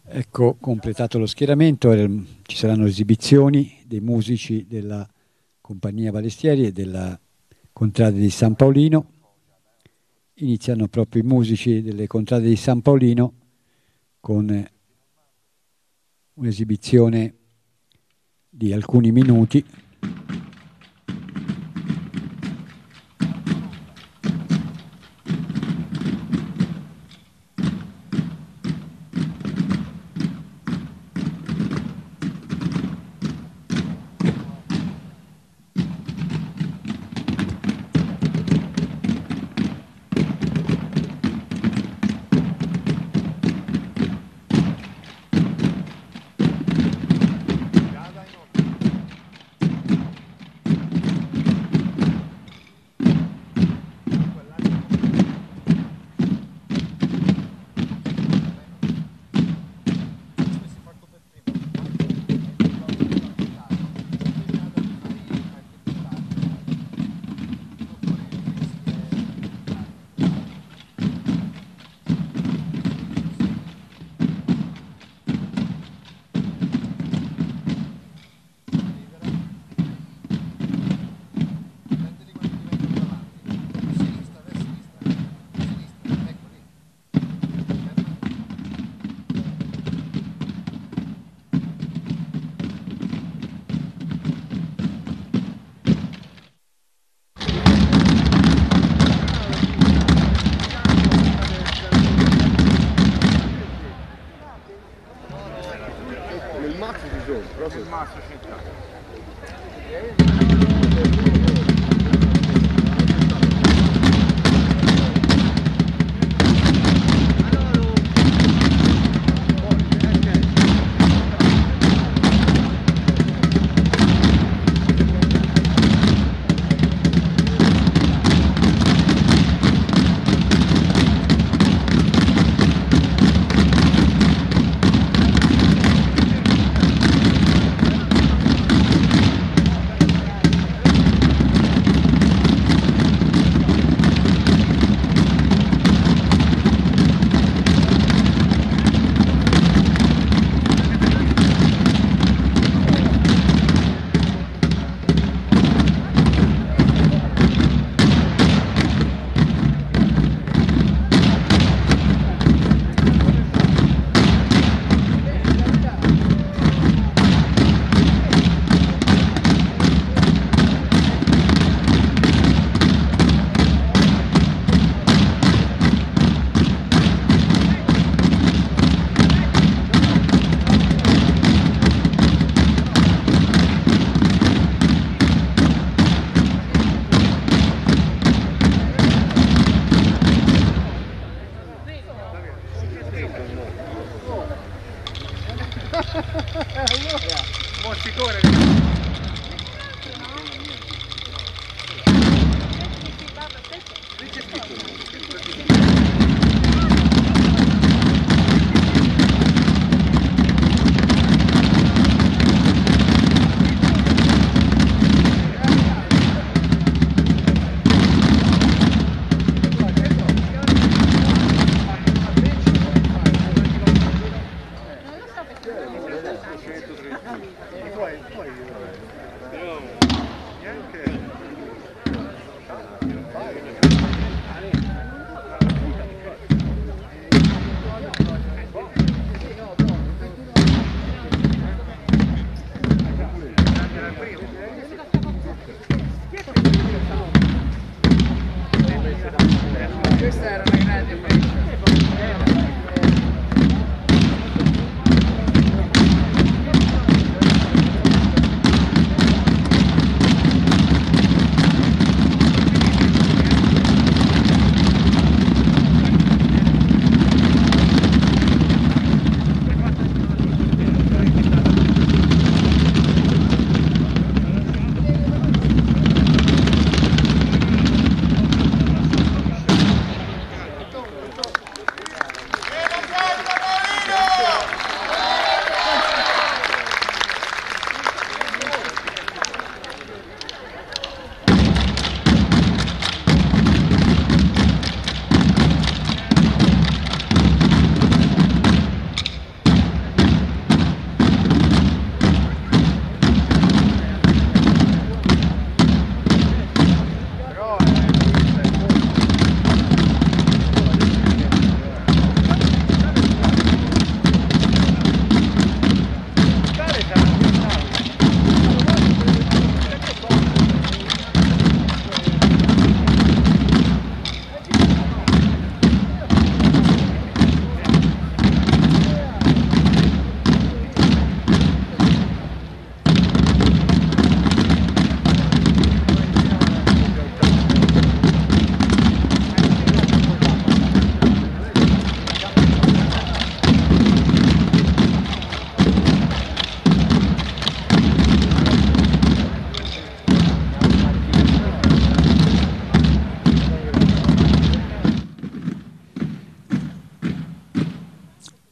Ecco, completato lo schieramento, ci saranno esibizioni dei musici della Compagnia Balestieri e della Contrada di San Paolino. Iniziano proprio i musici delle Contrade di San Paolino con un'esibizione di alcuni minuti.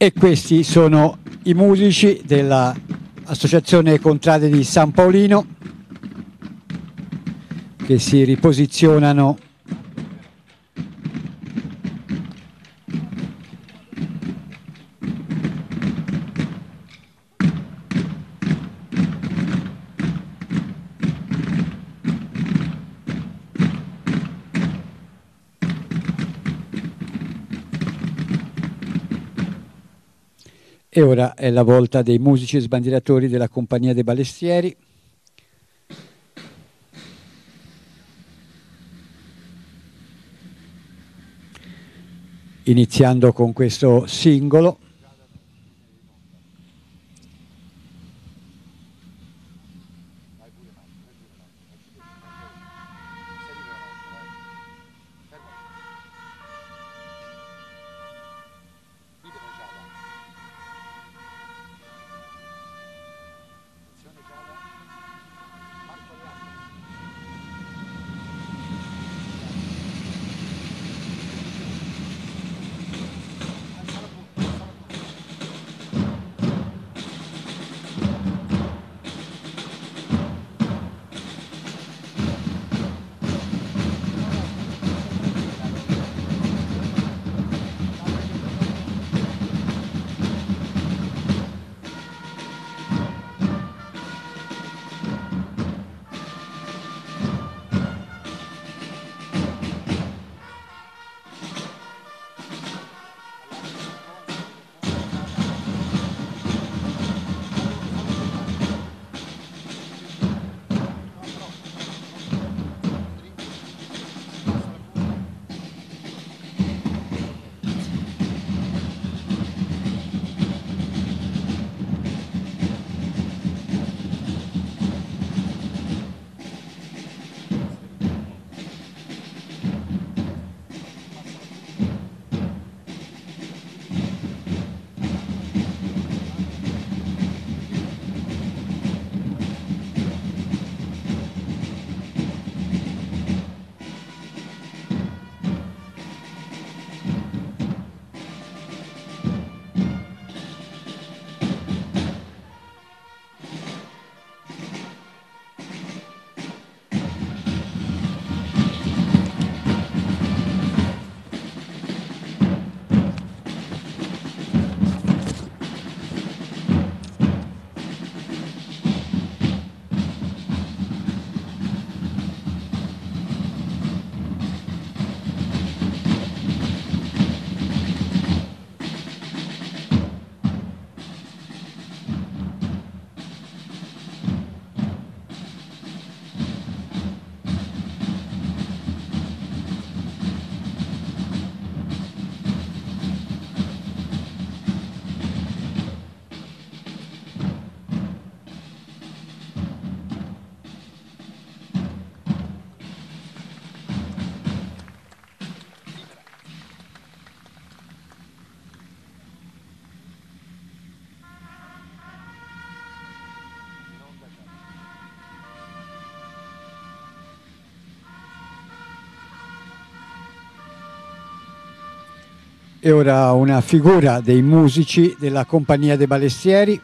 E questi sono i musici dell'Associazione Contrade di San Paolino che si riposizionano e ora è la volta dei musici sbandieratori della Compagnia dei Balestieri. Iniziando con questo singolo. E ora una figura dei musici della Compagnia dei Balestieri.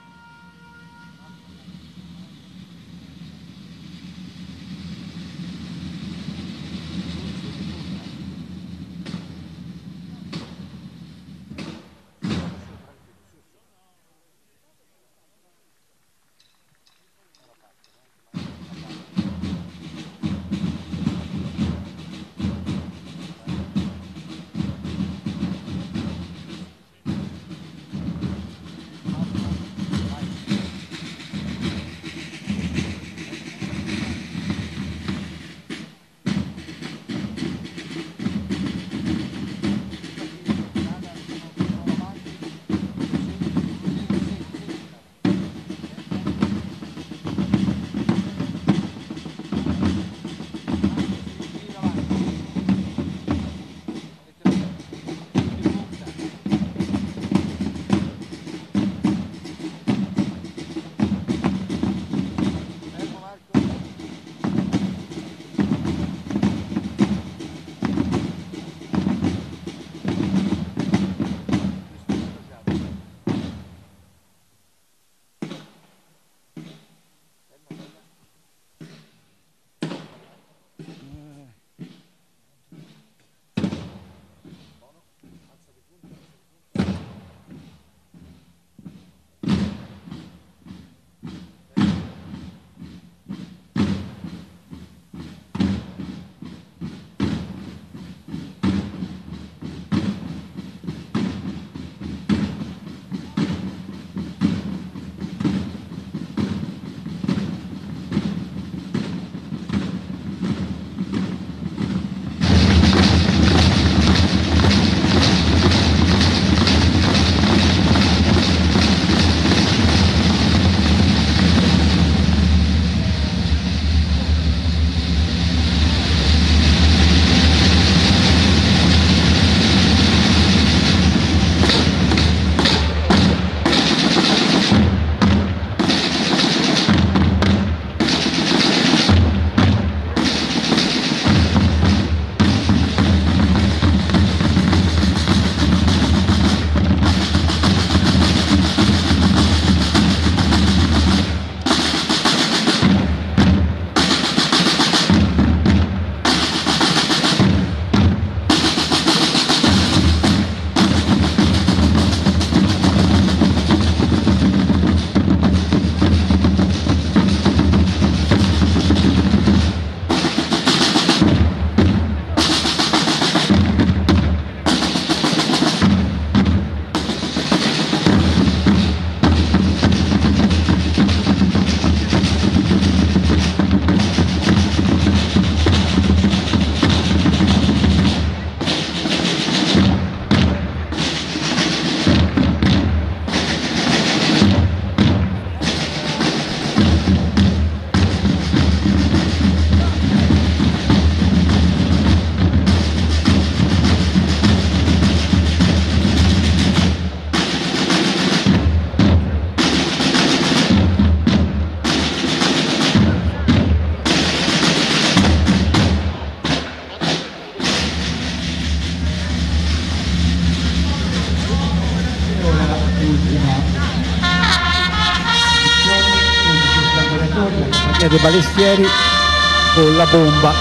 dei balestieri con la bomba.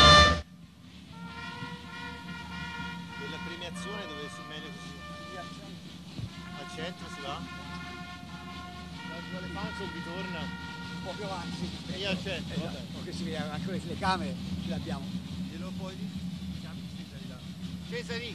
Della premiazione dove si meglio al centro si va? Da Manson ritorna un po' più avanti e io al centro, eh, vabbè. Che si vede anche le telecamere, ce le abbiamo. Glielo puoi dire? Cesari là. Cesari!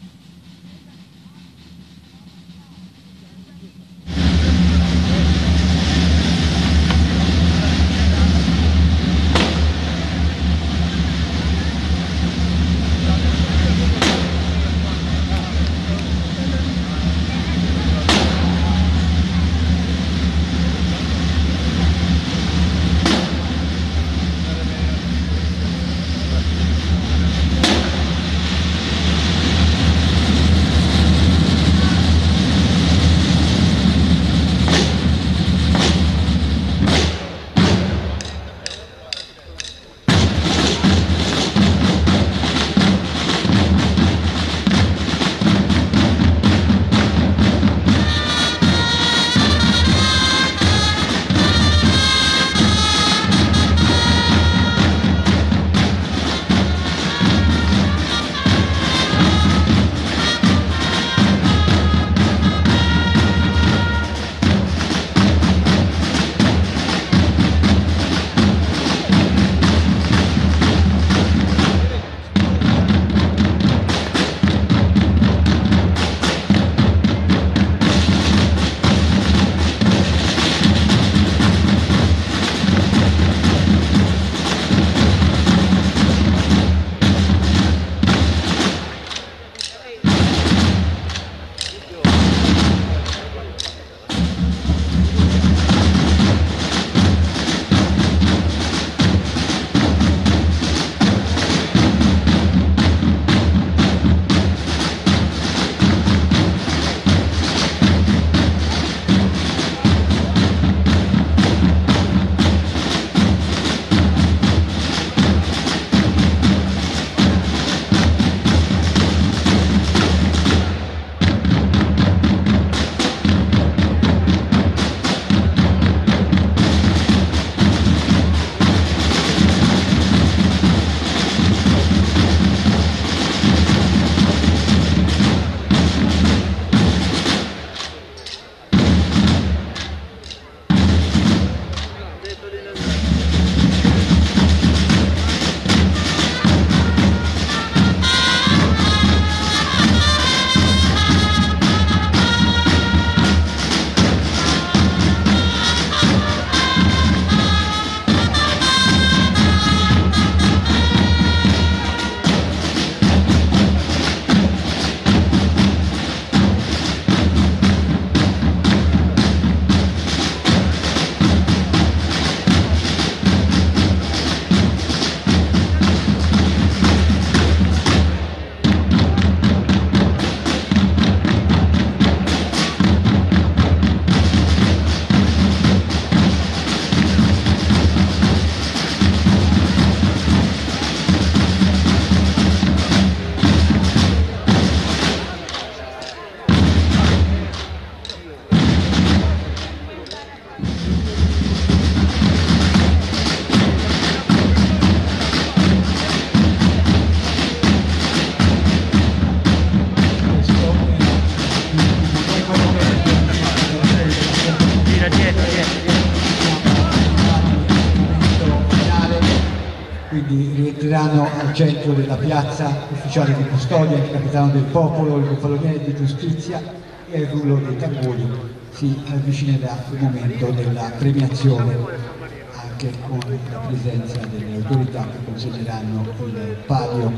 quindi rientreranno al centro della piazza ufficiale di custodia il capitano del popolo, il gonfaloniere di giustizia e il rullo dei tamburi. Si avvicinerà il momento della premiazione anche con la presenza delle autorità che consegneranno il palio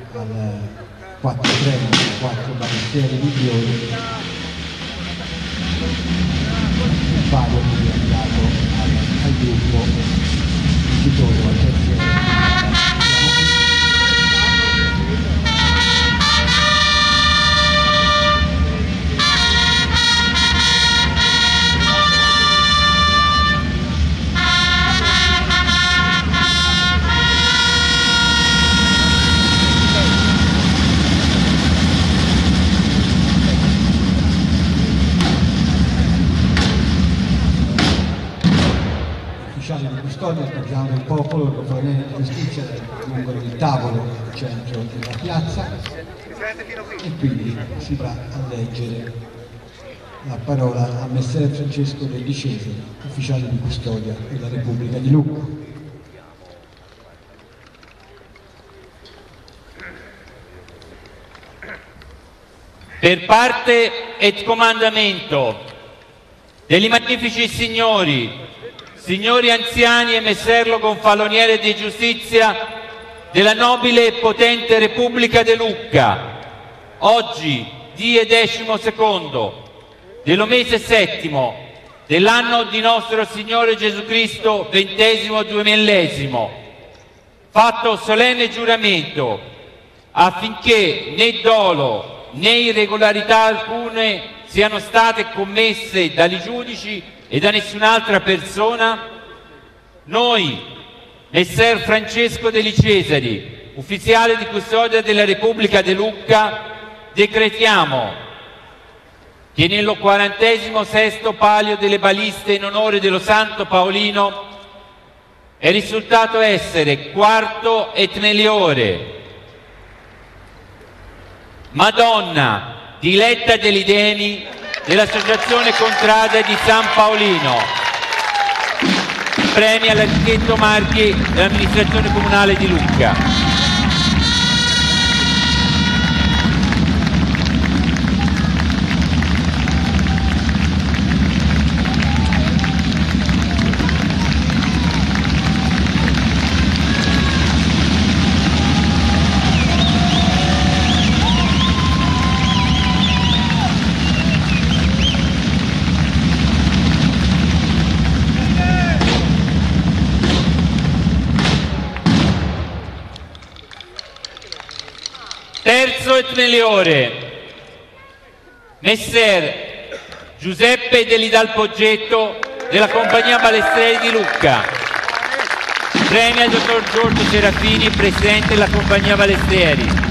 al quattro premi, quattro balestieri migliori, il palio che è andato al, al gruppo vincitore, al terziere. Di custodia, il capitano del popolo giustizia lungo il tavolo al centro della piazza e quindi si va a leggere la parola a Messer Francesco Delli Cesari, ufficiale di custodia della Repubblica di Lucca. Per parte et comandamento degli magnifici signori, signori anziani e messerlo gonfaloniere di giustizia della nobile e potente Repubblica de Lucca, oggi, die decimo secondo, dello mese settimo, dell'anno di nostro Signore Gesù Cristo, ventesimo duemillesimo, fatto solenne giuramento affinché né dolo né irregolarità alcune siano state commesse dai giudici e da nessun'altra persona, noi, Messer Francesco Delli Cesari, ufficiale di custodia della Repubblica de Lucca, decretiamo che nello quarantesimo sesto palio delle baliste in onore dello Santo Paolino è risultato essere quarto et meliore Madonna Diletta degli Deni dell'Associazione Contrada di San Paolino, premi all'architetto Marchi dell'amministrazione comunale di Lucca. Terzo et meliore, Messer Giuseppe Delidal Poggetto della Compagnia Balestrieri di Lucca. Premio al dottor Giorgio Serafini, Presidente della Compagnia Balestrieri.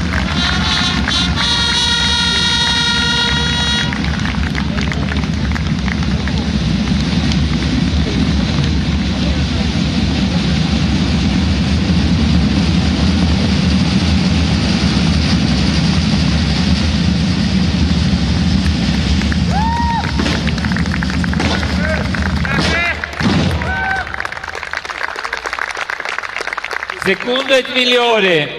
Secondo et migliore,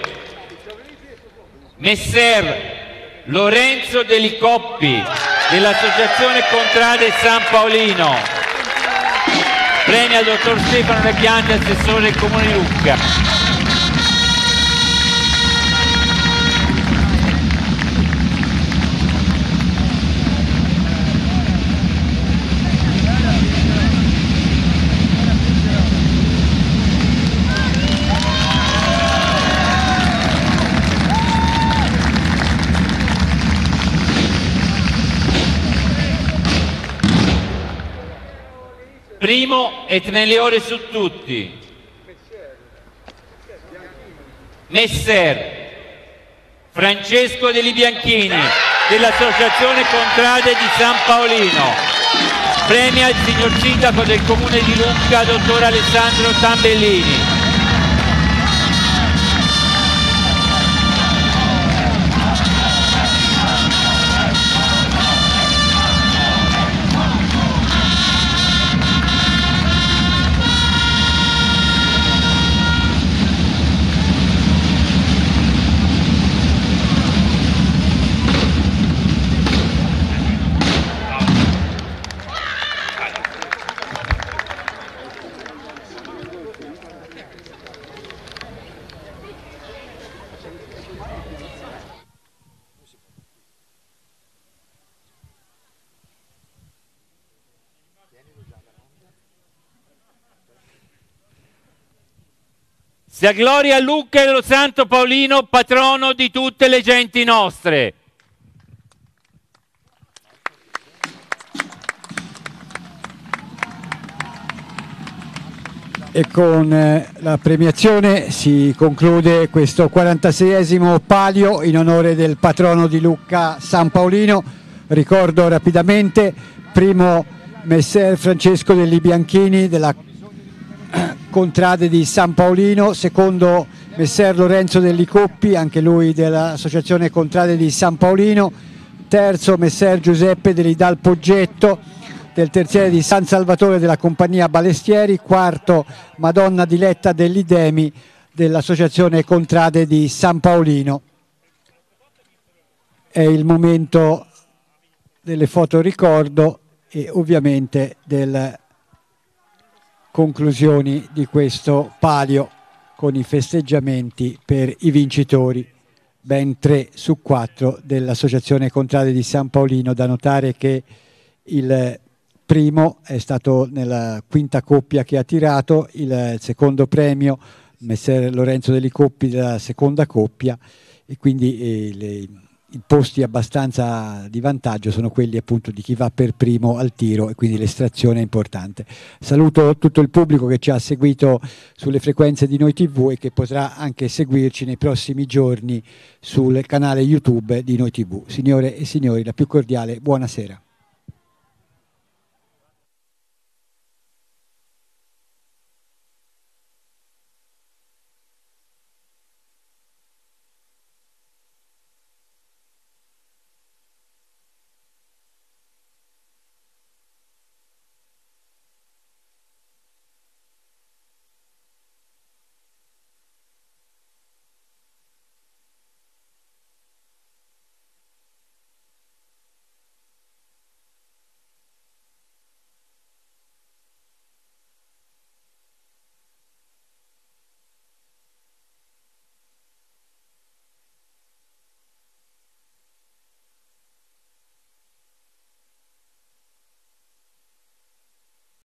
Messer Lorenzo Deli Coppi dell'Associazione Contrade San Paolino. Premio al dottor Stefano Raghianti, assessore del Comune di Lucca. Primo et meliore su tutti, Messer Francesco Deli Bianchini dell'Associazione Contrade di San Paolino. Premia il signor Sindaco del Comune di Lucca, dottor Alessandro Tambellini. Sia gloria a Lucca e allo Santo Paolino, patrono di tutte le genti nostre. E con eh, la premiazione si conclude questo quarantaseiesimo palio in onore del patrono di Lucca, San Paolino. Ricordo rapidamente, primo Messer Francesco Deli Bianchini della Contrade di San Paolino, secondo Messer Lorenzo Dellicoppi, anche lui dell'Associazione Contrade di San Paolino, terzo Messer Giuseppe dell'Idal Poggetto, del terziere di San Salvatore della Compagnia Balestieri, quarto Madonna Diletta dell'Idemi dell'Associazione Contrade di San Paolino. È il momento delle foto ricordo e ovviamente delle conclusioni di questo palio con i festeggiamenti per i vincitori, ben tre su quattro dell'Associazione Contrade di San Paolino. Da notare che il primo è stato nella quinta coppia che ha tirato, il secondo premio Messer Lorenzo Dellicoppi della seconda coppia, e quindi eh, le i posti abbastanza di vantaggio sono quelli appunto di chi va per primo al tiro, e quindi l'estrazione è importante. Saluto tutto il pubblico che ci ha seguito sulle frequenze di Noi tivù e che potrà anche seguirci nei prossimi giorni sul canale YouTube di Noi tivù. Signore e signori, la più cordiale buonasera.